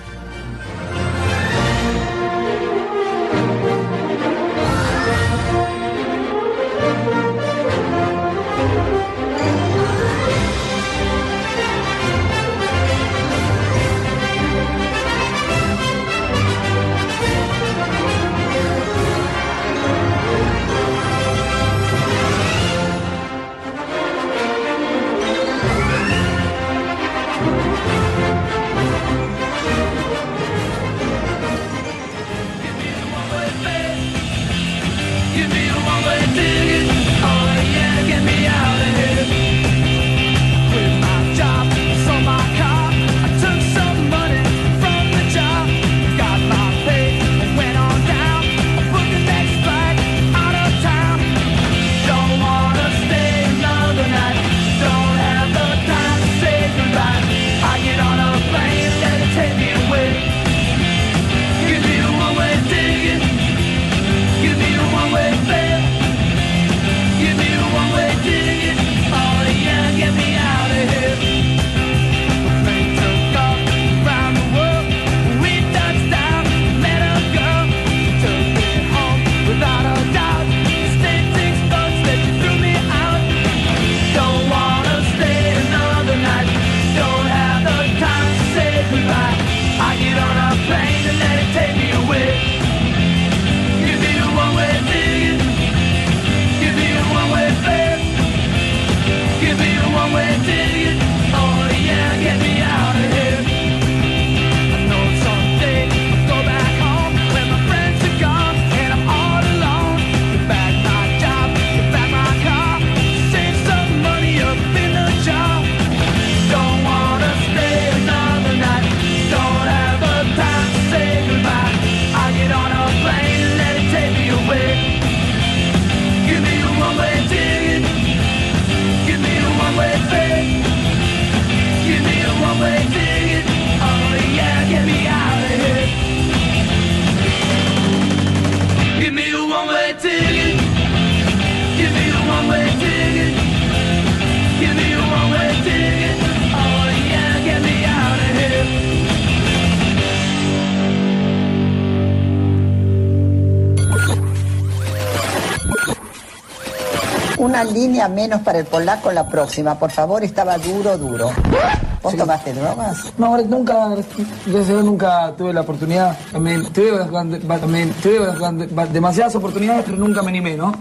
Una línea menos para el polaco la próxima, por favor, estaba duro, duro. ¿Vos sí. tomaste drogas? No, nunca, desde yo nunca tuve la oportunidad. También tuve, también tuve demasiadas oportunidades, pero nunca me animé, ¿no?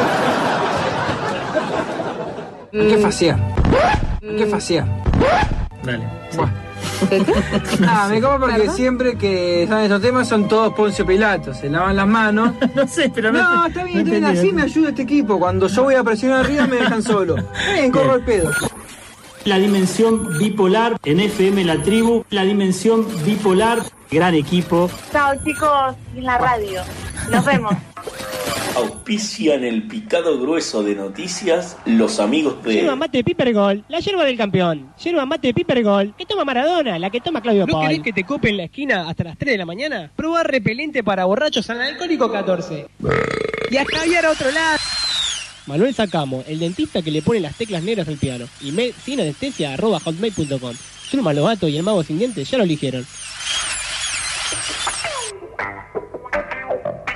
¿Qué facía? ¿Qué facía? Dale. Sí. Bueno. Ah, me como porque ¿verdad? Siempre que saben estos temas son todos Poncio Pilato, se lavan las manos. No sé, pero no. No, te, está bien, no está bien, así me ayuda este equipo. Cuando yo voy a presionar arriba me dejan solo. Bien, corro el pedo. La Dimensión Bipolar en F M La Tribu, La Dimensión Bipolar, gran equipo. Chao chicos, en la radio. Nos vemos. Auspician el picado grueso de noticias los amigos de... Yerba mate de Pipergol, la yerba del campeón. Yerba mate de Pipergol, que toma Maradona, la que toma Claudio Paul. ¿No querés que te cope en la esquina hasta las tres de la mañana? Probá repelente para borrachos analcohólico catorce. Y a Javier a otro lado. Manuel Sacamo, el dentista que le pone las teclas negras al piano. Y mail sin anestesia arroba hotmail punto com. Yo el malogato y el mago sin dientes ya lo eligieron.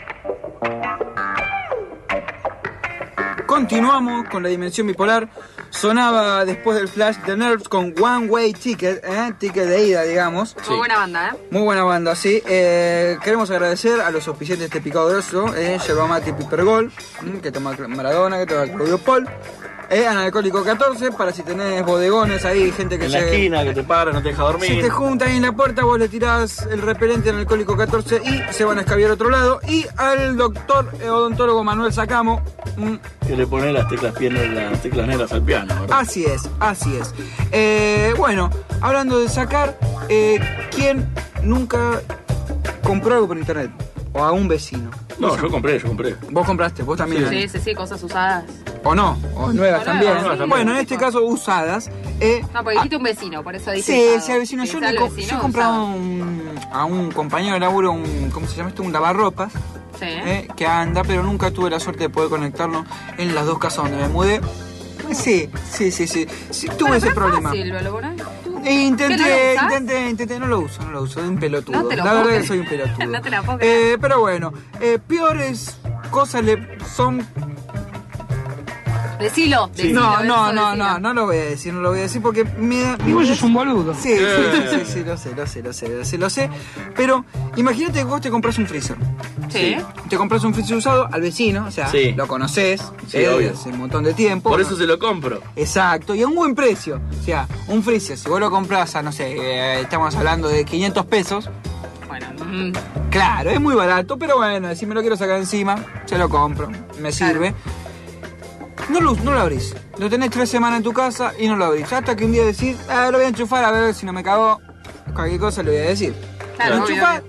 Continuamos con la Dimensión Bipolar. Sonaba después del flash de Nerds con One Way Ticket, ¿eh? Ticket de ida, digamos. Muy buena banda, ¿eh? Muy buena banda, sí. Eh, queremos agradecer a los auspiciantes de este picado grosso, eh, Yerba Mate y Pipergol, que toma Maradona, que toma Claudio Paul. Eh, Analcohólico catorce, para si tenés bodegones ahí, gente que en se... la esquina, que te para, no te deja dormir. Si te juntan ahí en la puerta, vos le tirás el repelente Analcohólico catorce y se van a escabiar a otro lado. Y al doctor eh, odontólogo Manuel Sacamo. Mm. Que le pone las teclas, piernas, las teclas negras al piano, ¿verdad? Así es, así es. Eh, bueno, hablando de sacar, eh, ¿quién nunca compró algo por internet? O a un vecino. No, yo compré, yo compré. Vos compraste, vos también. Sí, sí, sí, cosas usadas. O no, o nuevas O también. nuevas, sí. Bueno, en este caso usadas. Eh, No, porque dijiste un vecino, por eso dije. Sí, usado. sí, al vecino. Sí, Yo, al le co- vecino yo he comprado usado. un- a un compañero de laburo, un, ¿cómo se llama esto? Un lavarropas. Sí. eh, que anda, pero nunca tuve la suerte de poder conectarlo en las dos casas donde me mudé. Sí, sí, sí, sí. sí tuve Bueno, ese pero es problema. fácil, ¿lo lográs? E intenté, ¿Que no lo usás? intenté, intenté, no lo uso, no lo uso, soy un pelotudo. No te lo la puedo verdad creer. que soy un pelotudo. No te la puedo creer. Eh, pero bueno, eh, peores cosas le son. Decilo, decilo. no, no, eso no, decilo. no, no lo voy a decir, no lo voy a decir porque me da. Y vos sos un boludo. Sí, sí, sí, sí, sí, lo sé, lo sé, lo sé, lo sé, lo sé. Pero imagínate que vos te compras un freezer. Sí. Te compras un freezer usado al vecino, o sea, Sí. lo conoces, Sí, eh, obvio. hace un montón de tiempo. Por ¿no? eso se lo compro. Exacto, y a un buen precio. O sea, un freezer, si vos lo compras a, no sé, eh, estamos hablando de quinientos pesos. Bueno, mm, Claro, es muy barato, pero bueno, si me lo quiero sacar encima, se lo compro, me sirve. No lo, no lo abrís, lo tenés tres semanas en tu casa y no lo abrís. Hasta que un día decís, ah, lo voy a enchufar a ver si no me cagó. Cualquier cosa le voy a decir. Claro, lo obvio, enchufás,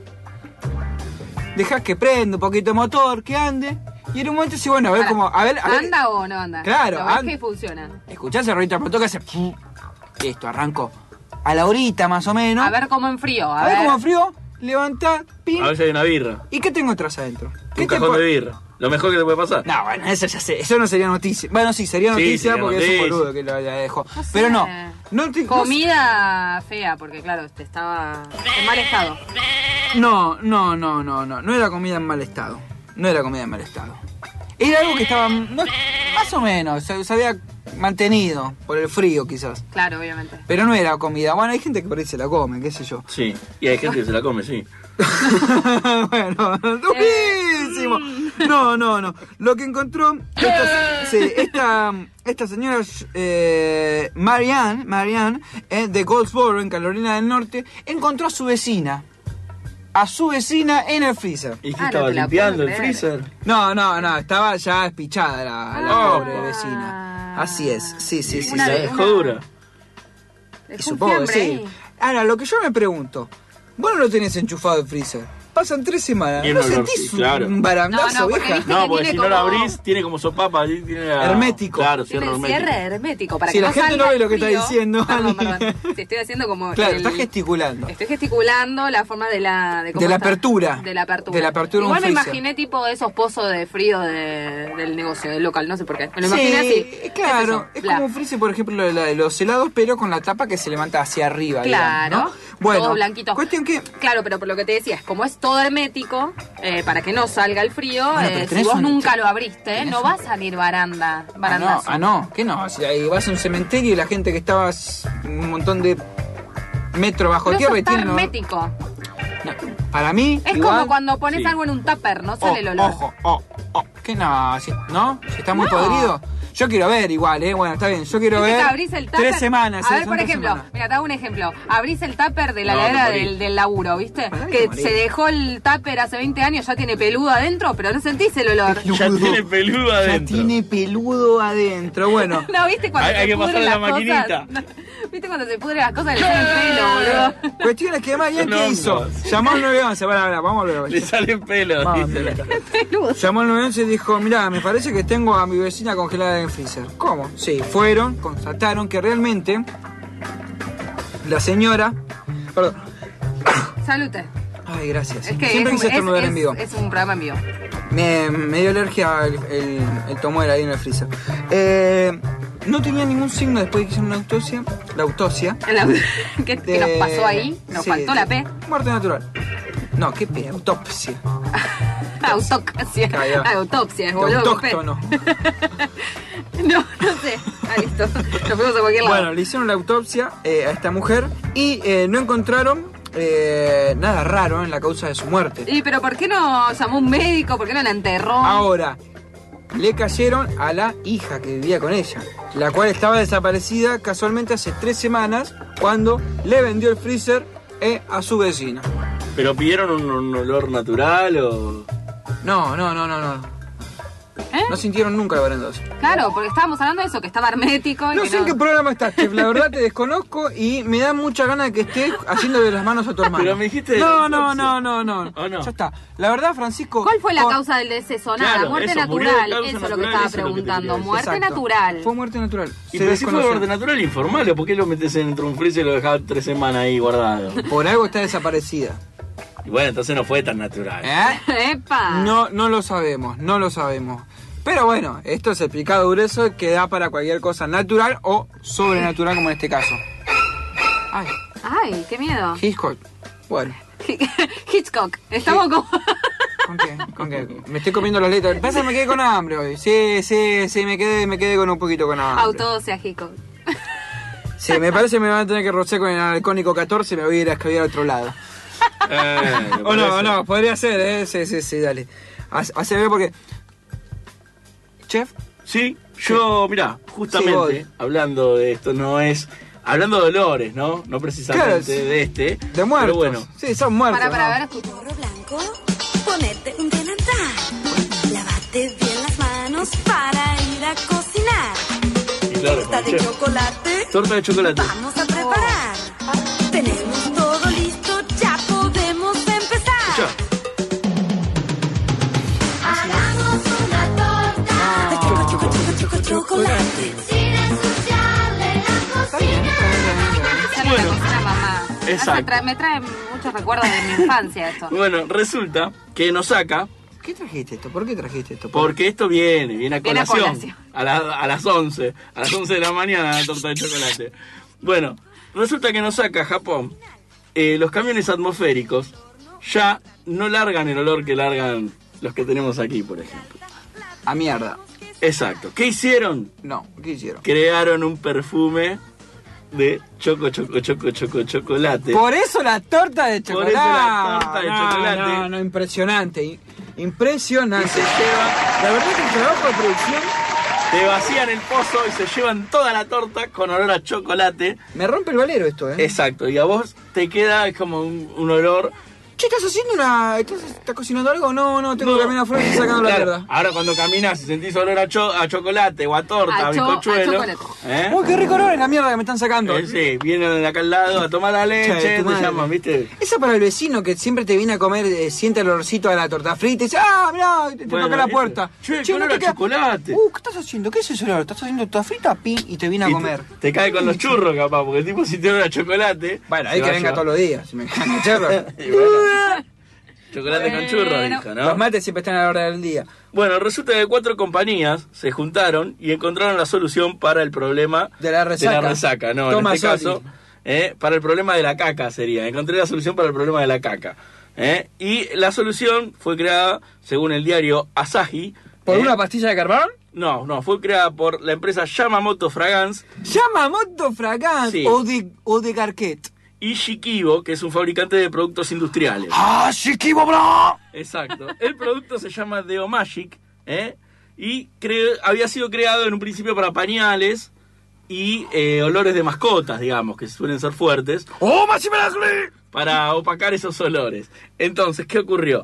dejás que prenda un poquito de motor, que ande. Y en un momento sí, bueno, a ver Ahora, cómo. A ver, a ver. ¿anda o no anda? Claro, Lo ves anda. que funciona. Escuchás el ruido del motor que hace. ¡pum! Listo, arrancó. A la horita más o menos. A ver cómo enfrío. A, A ver cómo frío, levantá, pim. A ver si hay una birra. ¿Y qué tengo atrás adentro? ¿Qué Un te cajón po- de birra. Lo mejor que te puede pasar. No, bueno, eso ya sé, eso no sería noticia. Bueno, sí, sería Sí, noticia sería porque es noticia. un boludo que lo la dejó. No sé. Pero no, no te, Comida fea, porque claro, este estaba en mal estado. no, no, no, no, no, no era comida en mal estado. No era comida en mal estado. Era algo que estaba no, más o menos, se, se había mantenido por el frío quizás. Claro, obviamente. Pero no era comida. Bueno, hay gente que por ahí se la come, qué sé yo. Sí. Y hay gente que se la come, sí. Bueno, durísimo. No, no, no. Lo que encontró esta, sí, esta, esta señora eh, Marianne, Marianne eh, de Goldsboro, en Carolina del Norte, encontró a su vecina. A su vecina en el freezer. ¿Y qué Ah, no estaba te la limpiando puedo el creer. freezer? No, no, no, estaba ya espichada la, la Ah. pobre vecina. Así es, sí, sí, sí. Una- sí. La dejó dura. Es Supongo un que fiambre sí. ahí. Ahora, lo que yo me pregunto, vos no lo tenés enchufado el freezer. Pasan tres semanas, Y el ¿no olor, sentís sí, un, claro. un barandazo, No, no, porque vieja? viste- No, que porque tiene si no la como- abrís, tiene como sopapa. ahí Tiene la... Hermético. Claro, Tiene cierre hermético. cierre hermético para Sí, que la no gente salga no ve el lo que está frío. diciendo, Perdón, Ali. perdón. Te estoy haciendo como Claro, el- estás gesticulando. Estoy gesticulando la forma de la de, cómo De la está. apertura. De la apertura. De la apertura de un Igual me freezer. imaginé tipo esos pozos de frío de- del negocio, del local, no sé por qué. Me lo Sí, imaginé así. claro. ¿Qué Es, eso? Bla. como un freezer, por ejemplo, de, la de los helados, pero con la tapa que se levanta hacia arriba. Claro, digamos, ¿no? Bueno, todo blanquito. cuestión que... Claro, pero por lo que te decías, como es todo hermético, eh, para que no salga el frío, Bueno, pero eh, si tenés vos un- nunca lo abriste, tenés no un- va a salir baranda, Ah, no, barandazo. ah, no, que no. Si ahí vas a un cementerio y la gente que estaba s- un montón de metros bajo Pero tierra eso y está tiene... no- hermético. no, para mí, Es igual- como cuando pones sí. algo en un tupper, no Oh, sale el olor. Ojo, oh, oh, que no, si, ¿no? Si está muy No. podrido. Yo quiero ver igual, ¿eh? Bueno, está bien, yo quiero Viste ver... que abrís el tupper. Tres semanas, A ¿eh? ver, Son por tres ejemplo, semanas. mira, te hago un ejemplo. Abrís el tupper de la No, heladera te morís. del, del laburo, ¿viste? Pará que Que morí. se dejó el tupper hace veinte años, ya tiene peludo adentro, pero no sentís el olor. Ya tiene peludo Ya adentro. tiene peludo adentro, bueno. ¿No viste cuando Hay- se hay que pudren pasarle la las maquinita. cosas? ¿Viste cuando se pudren las cosas? Le sale el pelo, boludo. Cuestión es que Marian, Son ¿qué hizo? hongos. Llamó al nueve once, para, para, vamos a volver. Le salen pelos. Vamos, dice la- Peludo. Llamó al nueve once y dijo, mirá, me parece que tengo a mi vecina congelada en el freezer. ¿Cómo? Sí, fueron, constataron que realmente la señora... Perdón. Salute. Ay, gracias. Es que Siempre es, quise es, estornudar es- en vivo. es un programa en vivo. Me, me dio alergia el, el, el tomuer ahí en el freezer. Eh, no tenía ningún signo después de que hicieron una autopsia. La autopsia. La- ¿Qué, qué nos de- pasó ahí? Nos sí, faltó la P. Muerte natural. No, qué P, autopsia. Autopsia. Calla. Autopsia, es boludo. con P. Autóctono. No, no sé. listo. Nos fuimos a cualquier lado. Bueno, le hicieron la autopsia eh, a esta mujer y eh, no encontraron eh, nada raro en la causa de su muerte. ¿Y pero por qué no llamó un médico? ¿Por qué no la enterró? Ahora, le cayeron a la hija que vivía con ella, la cual estaba desaparecida casualmente hace tres semanas cuando le vendió el freezer eh, a su vecina. ¿Pero pidieron un, un olor natural o...? No, no, no, no, no. ¿Eh? No sintieron nunca la vendosa. Claro, porque estábamos hablando de eso, que estaba hermético. Y No que sé en qué programa estás, Chef. La verdad te desconozco y me da mucha gana de que estés haciéndole las manos a tu hermano. Pero me dijiste de No, la no, autopsia. no, no, no, ¿O no? Ya está. La verdad, Francisco... ¿Cuál fue la con- causa del deceso? Nada, Claro, muerte eso, murió de natural. causa Eso es lo que natural, estaba eso es lo que te preguntando. quería decir. Muerte Exacto. natural. Fue muerte natural. Y Se pero si fue desconoció. muerte natural, informalo. ¿Por qué lo metes dentro de un freezer y lo dejás tres semanas ahí guardado? Por algo está desaparecida. Y bueno, entonces no fue tan natural. ¿Eh? ¡Epa! No, no lo sabemos, no lo sabemos. Pero bueno, esto es el picado grueso que da para cualquier cosa natural o sobrenatural, como en este caso. Ay, Ay, qué miedo. Hitchcock. Bueno, Hitchcock. Estamos como... ¿con qué? ¿Con qué? Me estoy comiendo las letras. Pasa que me quedé con hambre hoy. Sí, sí, sí, me quedé, me quedé con un poquito con hambre. Autodosia Hitchcock. Sí, me parece que me van a tener que rociar con el alcohólico catorce y me voy a ir a escribir a otro lado. Eh, me O no, parece. no, podría ser, ¿eh? Sí, sí, sí, dale. Hace hace ver porque... Chef, Sí, yo, mirá, justamente, hablando de esto, no es... Hablando de dolores, ¿no? No precisamente Claro, sí. de este. de muertos. Pero bueno, Sí, son muertos. Para, para, ¿no? a ver. Gorro blanco, ponete un delantal. Lávate bien las manos para ir a cocinar. y claro, Torta de chef. chocolate, Torta de chocolate. vamos a preparar. Tenemos todo listo, ya podemos empezar. Escuchá. Hagamos una torta de choco, choco, choco, choco, chocolate. Sin ensuciarle la cocina. Ya no la cocina mamá. Exacto. Me trae, me trae muchos recuerdos de mi infancia esto. Bueno, resulta que nos saca, ¿Qué trajiste esto? ¿Por qué trajiste esto? porque esto viene, viene a Viene a colación. colación. A, la- a las once, a las once de la mañana la torta de chocolate. Bueno, resulta que nos saca Japón, eh, los camiones atmosféricos ya no largan el olor que largan los que tenemos aquí, por ejemplo. A mierda. Exacto. ¿Qué hicieron? No, ¿qué hicieron? Crearon un perfume de choco, choco, choco, choco, chocolate. Por eso la torta de Por chocolate. eso la torta de No, chocolate. No, no, impresionante. i- Impresionante. La verdad que el trabajo de producción Te vacían el pozo y se llevan toda la torta con olor a chocolate. me rompe el valero esto, ¿eh? Exacto, y a vos te queda como un, un olor... Che, ¿estás haciendo una... ¿Estás, estás cocinando algo? No, no, tengo No. que caminar afuera y estoy sacando la Claro, mierda. ahora cuando caminas y sentís olor a, cho- a chocolate o a torta, A a, cho- bizcochuelo... a chocolate. ¿eh? Uy, qué rico olor es la mierda que me están sacando. Eh, sí, vienen de acá al lado a tomar la leche, Che, tu te madre. llaman, ¿viste? Esa para el vecino que siempre te viene a comer, eh, siente el olorcito de la torta frita y dice, ah, mirá, y te, te Bueno, toca la ese- puerta. Che, Che, qué no olor te a queda- chocolate. Uh, ¿qué estás haciendo? ¿Qué es ese olor? ¿Estás haciendo torta frita? Pin, y te viene a Y comer. Te, te cae con los churros, capaz, porque el tipo si te olor a chocolate... Bueno, se ahí va que a venga llevar- todos los días. Si me cagan el chorro. Y bueno, chocolate con churros, Bueno. dijo, ¿no? Los mates siempre están a la hora del día. Bueno, resulta que cuatro compañías se juntaron y encontraron la solución para el problema De la resaca. de la resaca. No, Toma en este Soli. caso, eh, para el problema de la caca sería. Encontré la solución para el problema de la caca. eh. Y la solución fue creada, según el diario Asahi. ¿Por eh, una pastilla de carbón? No, no, fue creada por la empresa Yamamoto Fragance Yamamoto Fragance Sí. o de, o de Garquet. y Shikibo, que es un fabricante de productos industriales. ¡Ah, Shikibo, bro! Exacto. El producto se llama Deo Magic, ¿eh? Y cre- había sido creado en un principio para pañales y eh, olores de mascotas, digamos, que suelen ser fuertes, ¡Oh, Machimelagli! para opacar esos olores. Entonces, ¿qué ocurrió?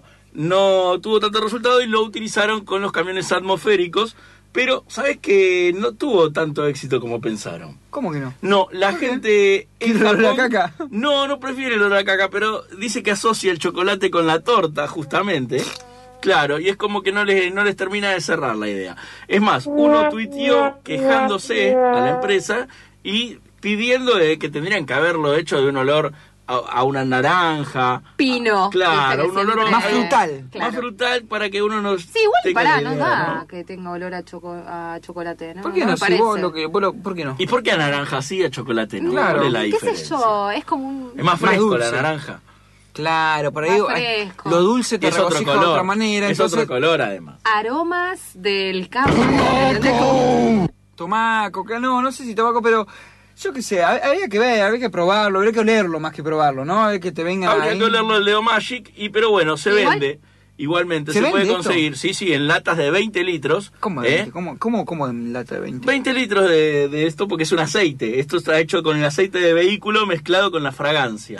No tuvo tanto resultado y lo utilizaron con los camiones atmosféricos, pero ¿sabes que no tuvo tanto éxito como pensaron? ¿Cómo que no? No, la gente en ¿El olor a Japón- caca? No, no prefiere el olor a caca, pero dice que asocia el chocolate con la torta, justamente. Claro, y es como que no les, no les termina de cerrar la idea. Es más, uno tuiteó quejándose a la empresa y pidiendo de que tendrían que haberlo hecho de un olor a, a una naranja. Pino. Claro, Viste un que olor siempre- Más frutal. Claro. Más frutal para que uno no... Sí, igual tenga pará, la no idea, da ¿no? que tenga olor a, choco- a chocolate, ¿no? ¿Por qué no? me Si parece. vos lo que, vos lo- ¿Por qué no? ¿Y por qué a naranja sí, a chocolate no? Claro. ¿Cuál es la ¿Qué diferencia? sé yo? Es como un... Es más Más fresco la dulce. naranja. Claro, por ahí Más eh, fresco. lo dulce te Es otro regocija de color. otra manera. Es entonces, otro color, además. Aromas del campo. ¿Entendés? Como- tomar coca, no, no sé si tabaco, pero yo qué sé, hab- habría que ver, habría que probarlo, habría que olerlo más que probarlo, ¿no? Habría que te venga Habría ahí. que olerlo el Leo Magic, y, pero bueno, se ¿Igual? vende. Igualmente, ¿Se se, puede vende esto? conseguir, sí, sí, en latas de veinte litros. ¿Cómo, ¿eh? veinte? ¿Cómo, cómo, cómo en lata de veinte? veinte litros de, de esto porque es un aceite. Esto está hecho con el aceite de vehículo mezclado con la fragancia.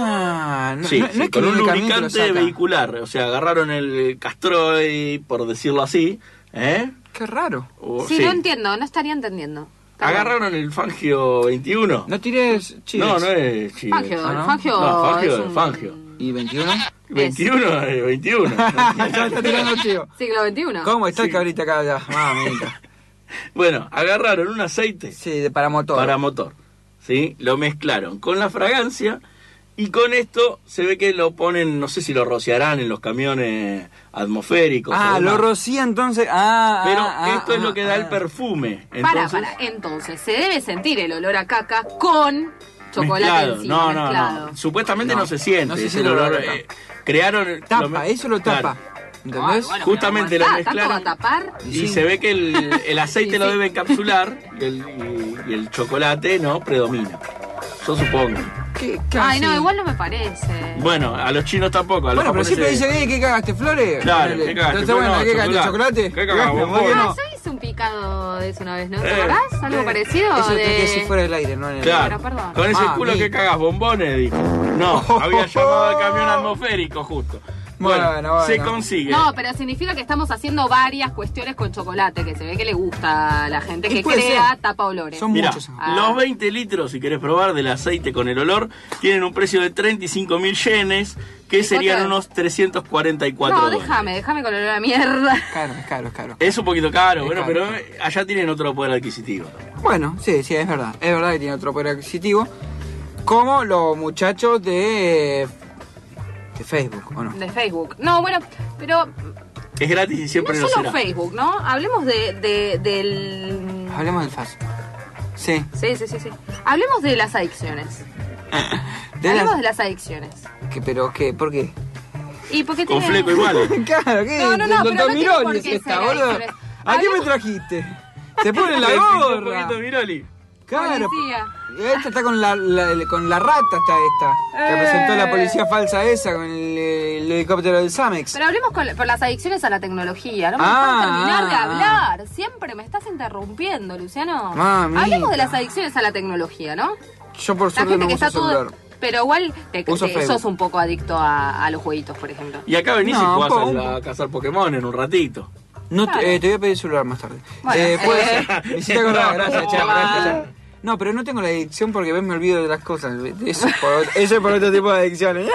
Ah, no, sí, no, sí, no es que con un viene caliente y lo lubricante saca. vehicular. O sea, agarraron el Castrol, por decirlo así. ¿Eh? Qué raro. O- Sí, sí. no entiendo, no estaría entendiendo. Perdón. Agarraron el Fangio veintiuno. No tires chiles. No, no es chiles. Fangio, Ah, el ¿no? Fangio No, Fangio es es un- Fangio. ¿Y veintiuno? veintiuno es veintiuno. Ya está tirando chivo. Siglo veintiuno. ¿Cómo está Sí. el cabrita acá? Ya, mamita. Bueno, agarraron un aceite. Sí, de para motor. Para motor. ¿Sí? Lo mezclaron con la fragancia y con esto se ve que lo ponen, no sé si lo rociarán en los camiones atmosféricos. Ah, o lo demás. rocía entonces. Ah, Pero ah, ah, esto es lo ah, que da ah. el perfume. Para, Entonces, para, entonces, se debe sentir el olor a caca con chocolate mezclado. encima, No, no, mezclado. no. Supuestamente no, No, se siente. no se es siente el el olor. olor a eh, crearon. Tapa, eso lo claro. tapa. ¿Entendés? Ay, bueno, Justamente pero lo ¿cómo está? ¿Tanto va a mezclaron. tapar? Y se ve que el, el aceite Sí, lo sí. debe encapsular y el, y- y el chocolate no predomina. Yo supongo. ¿Qué, Ay, no, casi? igual no me parece. Bueno, a los chinos tampoco. A los Bueno, pero siempre japoneses- dicen, ¿eh? ¿Qué cagaste, Flores? Claro, Ponele. ¿qué cagaste? Entonces, bueno, No, ¿qué cagaste? chocolate. ¿Chocolate? ¿Qué cagaste? ¿Por qué Bueno. no? Ah, yo hice un picado de eso una vez, ¿no? ¿Te Eh, acordás? ¿Algo Eh, parecido? Eso de... tenés que decir fuera del aire, no en el Claro, Pero, perdón. con ese Ah, culo mi- que cagas bombones, dijo. No, había llamado al camión atmosférico justo. Bueno, Bueno, bueno. se consigue. No, pero significa que estamos haciendo varias cuestiones con chocolate, que se ve que le gusta a la gente Y que puede crea ser. tapa olores. Son Mirá, muchos. Ah. los veinte litros, si querés probar, del aceite con el olor, tienen un precio de treinta y cinco mil yenes, que serían cuánto? unos trescientos cuarenta y cuatro No, dólares. déjame, déjame con el olor a mierda. Caro, es caro, es caro. Es un poquito caro, Es bueno, caro. pero eh, allá tienen otro poder adquisitivo. Bueno, sí, sí, es verdad. Es verdad que tiene otro poder adquisitivo. Como los muchachos de, de Facebook, ¿o no? De Facebook. No, bueno, pero Es gratis y siempre no lo solo será. Facebook, ¿no? Hablemos de, de- del... Hablemos del F A S. Sí. Sí, sí, sí, sí. Hablemos de las adicciones. De Hablemos las- de las adicciones. ¿Qué, ¿Pero qué? ¿Por qué? Y porque Con tiene... fleco igual. Claro, ¿qué? No, no, no, El pero doctor no tiene Miroli por es qué esta, ser boludo. adicciones. ¿A qué me Hablemos- trajiste? Se pone la Le pinchó un gorra. poquito Miroli. Claro. Policía. Esta está con la, la- con la rata, está esta. Que Eh. presentó la policía falsa esa con el, el helicóptero del Samex. Pero hablemos con, por las adicciones a la tecnología. No me Ah, dejan terminar de ah, hablar. Siempre me estás interrumpiendo, Luciano. Mamita. Hablemos de las adicciones a la tecnología, ¿no? Yo por La suerte gente no que uso está todo... celular. Pero igual te, Uso te- Facebook. sos un poco adicto a, a los jueguitos, por ejemplo. Y acá venís No, y un jugás poco, a, un la- a cazar Pokémon en un ratito. No, te- Claro. eh, te voy a pedir celular más tarde. Bueno, eh, puede eh. ser. Me hiciste acordar, gracias, che, gracias, che. No, pero no tengo la adicción porque ves, me olvido de las cosas. Eso es por, eso es por otro tipo de adicciones.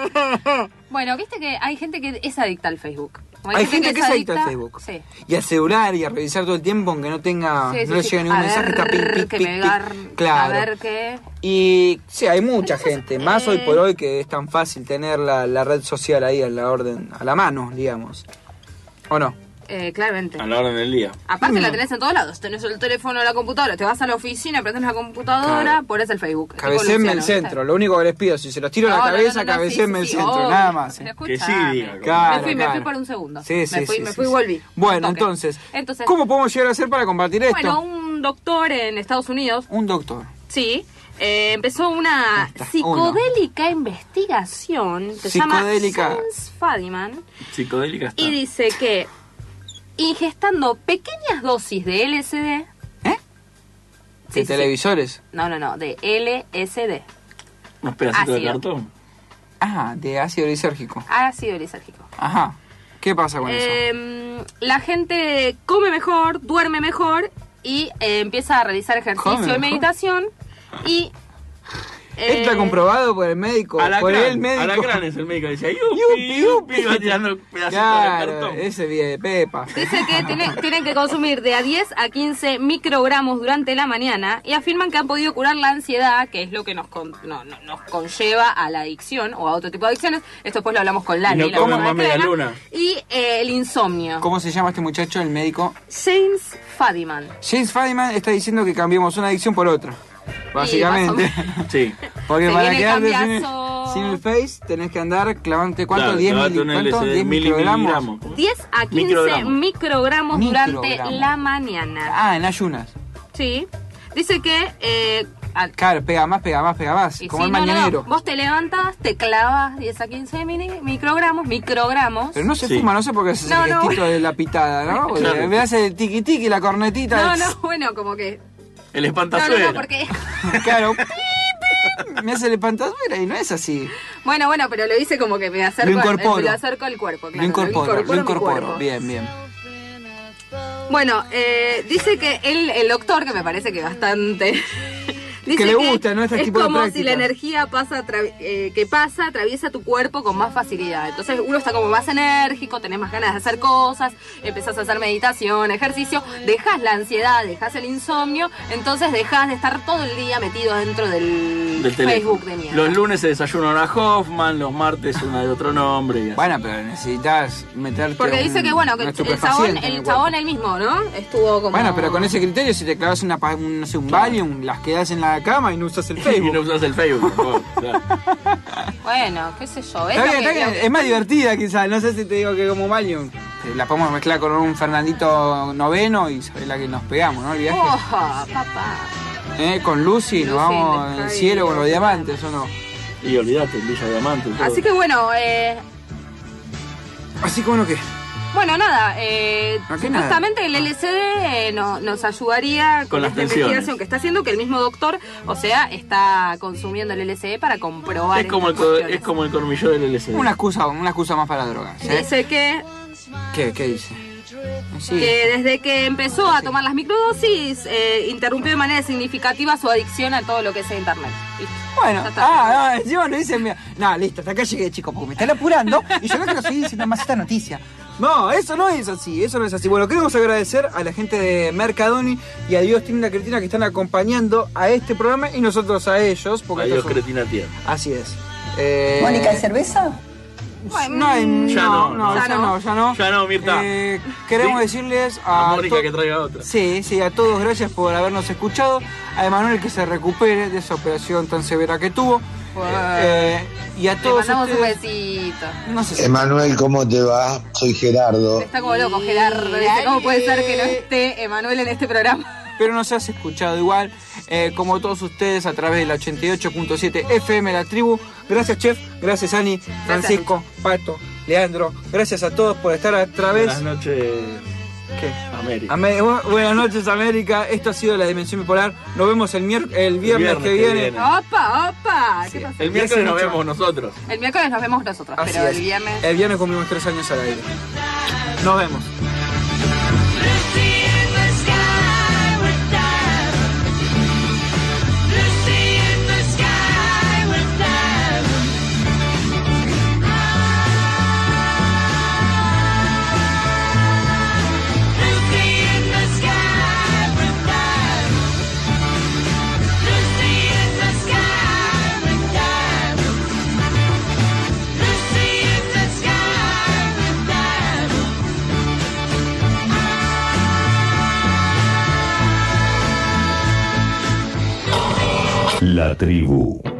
Bueno, viste que hay gente que es adicta al Facebook. Como Hay gente que es adicta al Facebook. Sí. Y al celular y a revisar todo el tiempo aunque no tenga, Sí, sí, no le sí. llegue ningún A mensaje, ver, está pic, pic, que pic, me pic. gar- Claro. A ver qué... Y sí, hay mucha gente, más eh, hoy por hoy que es tan fácil tener la, la red social ahí a la orden, a la mano, digamos. ¿O no? Eh, claramente. A la orden del día. Aparte la tenés en todos lados. Tenés el teléfono, la computadora. Te vas a la oficina, prendés la computadora, Claro. pones el Facebook. Estoy con Cabecéenme el Luciano, centro, lo único que les pido, si se los tiro a No, la no, cabeza, no, no, cabecénme sí, el sí, centro, obvio. nada más. ¿eh? Pero Que sí escuchame. diga. Claro, me fui, me claro. fui por un segundo. Sí, sí, me fui, sí, me sí, fui y sí. volví. Bueno, Un toque. entonces, Entonces, ¿cómo podemos llegar a hacer para combatir esto? bueno, un doctor en Estados Unidos, Un doctor. sí, eh, empezó una está, psicodélica investigación. Se Psicodélica. llama James Fadiman. Psicodélica está. Y dice que ingestando pequeñas dosis de L S D. ¿Eh? Sí, ¿De sí, televisores? No, no, no, de L S D. Unos pedacitos de Ácido. cartón. Ah, de ácido lisérgico. Ácido lisérgico. Ajá. ¿Qué pasa con eso? Eh, la gente come mejor, duerme mejor y eh, empieza a realizar Come ejercicio y mejor. meditación y... eh, Está comprobado por el médico, por Alacrán, el médico. Alacrán es el médico. Decía, yupi, Yupi, yupi, yupi. va tirando pedacitos Claro, de cartón. ese bien de Pepa. Dice que tiene- tienen que consumir de a diez a quince microgramos durante la mañana y afirman que han podido curar la ansiedad, que es lo que nos, con- no- no- nos conlleva a la adicción o a otro tipo de adicciones. Esto después lo hablamos con Lali. Y no la comen mamá más de Clara. media luna. Y eh, el insomnio. ¿Cómo se llama este muchacho, el médico? James Fadiman. James Fadiman está diciendo que cambiemos una adicción por otra. Básicamente. Sí. Porque Se para viene quedarte sin, cambiazo. sin el face tenés que andar clavante ¿cuánto? Claro, ¿diez, clavate mili- un ¿cuánto? L S D, ¿diez mili- microgramos? diez a quince Microgramos. microgramos, durante Microgramos. la mañana. Ah, en ayunas. Sí. Dice que... Eh, al- Claro, pega más, pega más, pega más. y Como sí, el no, no, no. mañanero. Vos te levantas, te clavas diez a quince mini- microgramos, microgramos. Pero no se Sí. fuma, no sé por qué es No, el no. gestito de la pitada, ¿no? Porque Claro. me hace el tiqui tiqui, la cornetita. No, de- no, bueno, como que... El No, no, espantazuela. no, porque... Claro. Me hace el espantazuela y no es así. Bueno, bueno, pero lo hice como que me acerco, Lo al, incorporo. lo acerco al cuerpo, claro. Lo incorporo, lo mi incorporo. cuerpo. Bien, bien. Bueno, eh, dice que él, el doctor, que me parece que bastante... dice Que le gusta, ¿no? Este es tipo de como si prácticas. la energía pasa atra- eh, que pasa atraviesa tu cuerpo con más facilidad. Entonces uno está como más enérgico, tenés más ganas de hacer cosas, empezás a hacer meditación, ejercicio, dejas la ansiedad, dejas el insomnio, entonces dejas de estar todo el día metido dentro del, Del teléfono. Facebook de mierda. Los lunes se desayuna una Hoffman, los martes una de otro nombre. y así. Bueno, pero necesitas meterte. Porque un- dice que bueno, que un el chabón, estupefaciente en el el chabón cuerpo. él mismo, ¿no? Estuvo como... Bueno, pero con ese criterio, si te clavas una, pa- un, no sé, un Valium, las quedas en la cama y no usas el Y Facebook. no usas el Facebook, por favor, claro. Bueno, qué sé yo. Es, Está lo bien, que- está bien. lo que- Es más divertida quizás. No sé si te digo que como Valium. Eh, La podemos mezclar con un Fernandito noveno y sabés la que nos pegamos, ¿no? El viaje. Oh, papá. Eh, con Lucy, nos Lucy, vamos en está el cielo bien. con los diamantes, ¿o no? Y olvidate, el Villa Diamante. y todo. Así que bueno, eh, Así que bueno, ¿qué? bueno, nada, eh, ¿A qué supuestamente el L S D eh, no- nos ayudaría con, Con las esta tensiones. investigación que está haciendo, que el mismo doctor, o sea, está consumiendo el L S D para comprobar Es como, el, estas co- cuestiones. es como el cormillo del L S D. Una excusa, una excusa más para drogas. ¿eh? Dice que, ¿Qué, ¿Qué dice? Sí. que desde que empezó a tomar las microdosis, eh, interrumpió de manera significativa su adicción a todo lo que es internet. ¿Viste? Bueno, Ya está. ah, ah, encima lo dice. mira, No, listo, hasta acá llegué, chicos, porque me están apurando y yo no quiero seguir diciendo más esta noticia. No, eso no es así, eso no es así. Bueno, queremos agradecer a la gente de Mercadoni y a Dios Tinda Cretina que están acompañando a este programa y nosotros a ellos. Porque Adiós, estos son- Cretina Tierra. Así es. Eh, Mónica, ¿hay cerveza? No, hay- Ya no, no, no, ya ya no. no, ya no. Ya no, Mirta. Eh, queremos Sí. decirles A a, Mónica to- que traiga otra. Sí, sí, a todos gracias por habernos escuchado. A Emanuel que se recupere de esa operación tan severa que tuvo. Eh, y a Le todos mandamos un ustedes. besito. No sé si- Emanuel, ¿cómo te va? Soy Gerardo. Está como loco, Gerardo. Dice, ¿cómo puede ser que no esté Emanuel en este programa? Pero nos has escuchado igual, eh, como todos ustedes, a través de la ochenta y ocho punto siete F M La Tribu. Gracias, Chef. Gracias, Ani, Francisco, Pato, Leandro. Gracias a todos por estar a través. Buenas noches, ¿Qué? América. Ame- bu- buenas noches, América. Esto ha sido La Dimensión Bipolar. Nos vemos el, mier- el viernes, viernes que que viene. viene. Opa, opa. ¿Qué pasó? El miércoles nos mucho. vemos nosotros. El miércoles nos vemos nosotros, Así pero es. el viernes... El viernes cumplimos tres años al aire. Nos vemos. La tribu.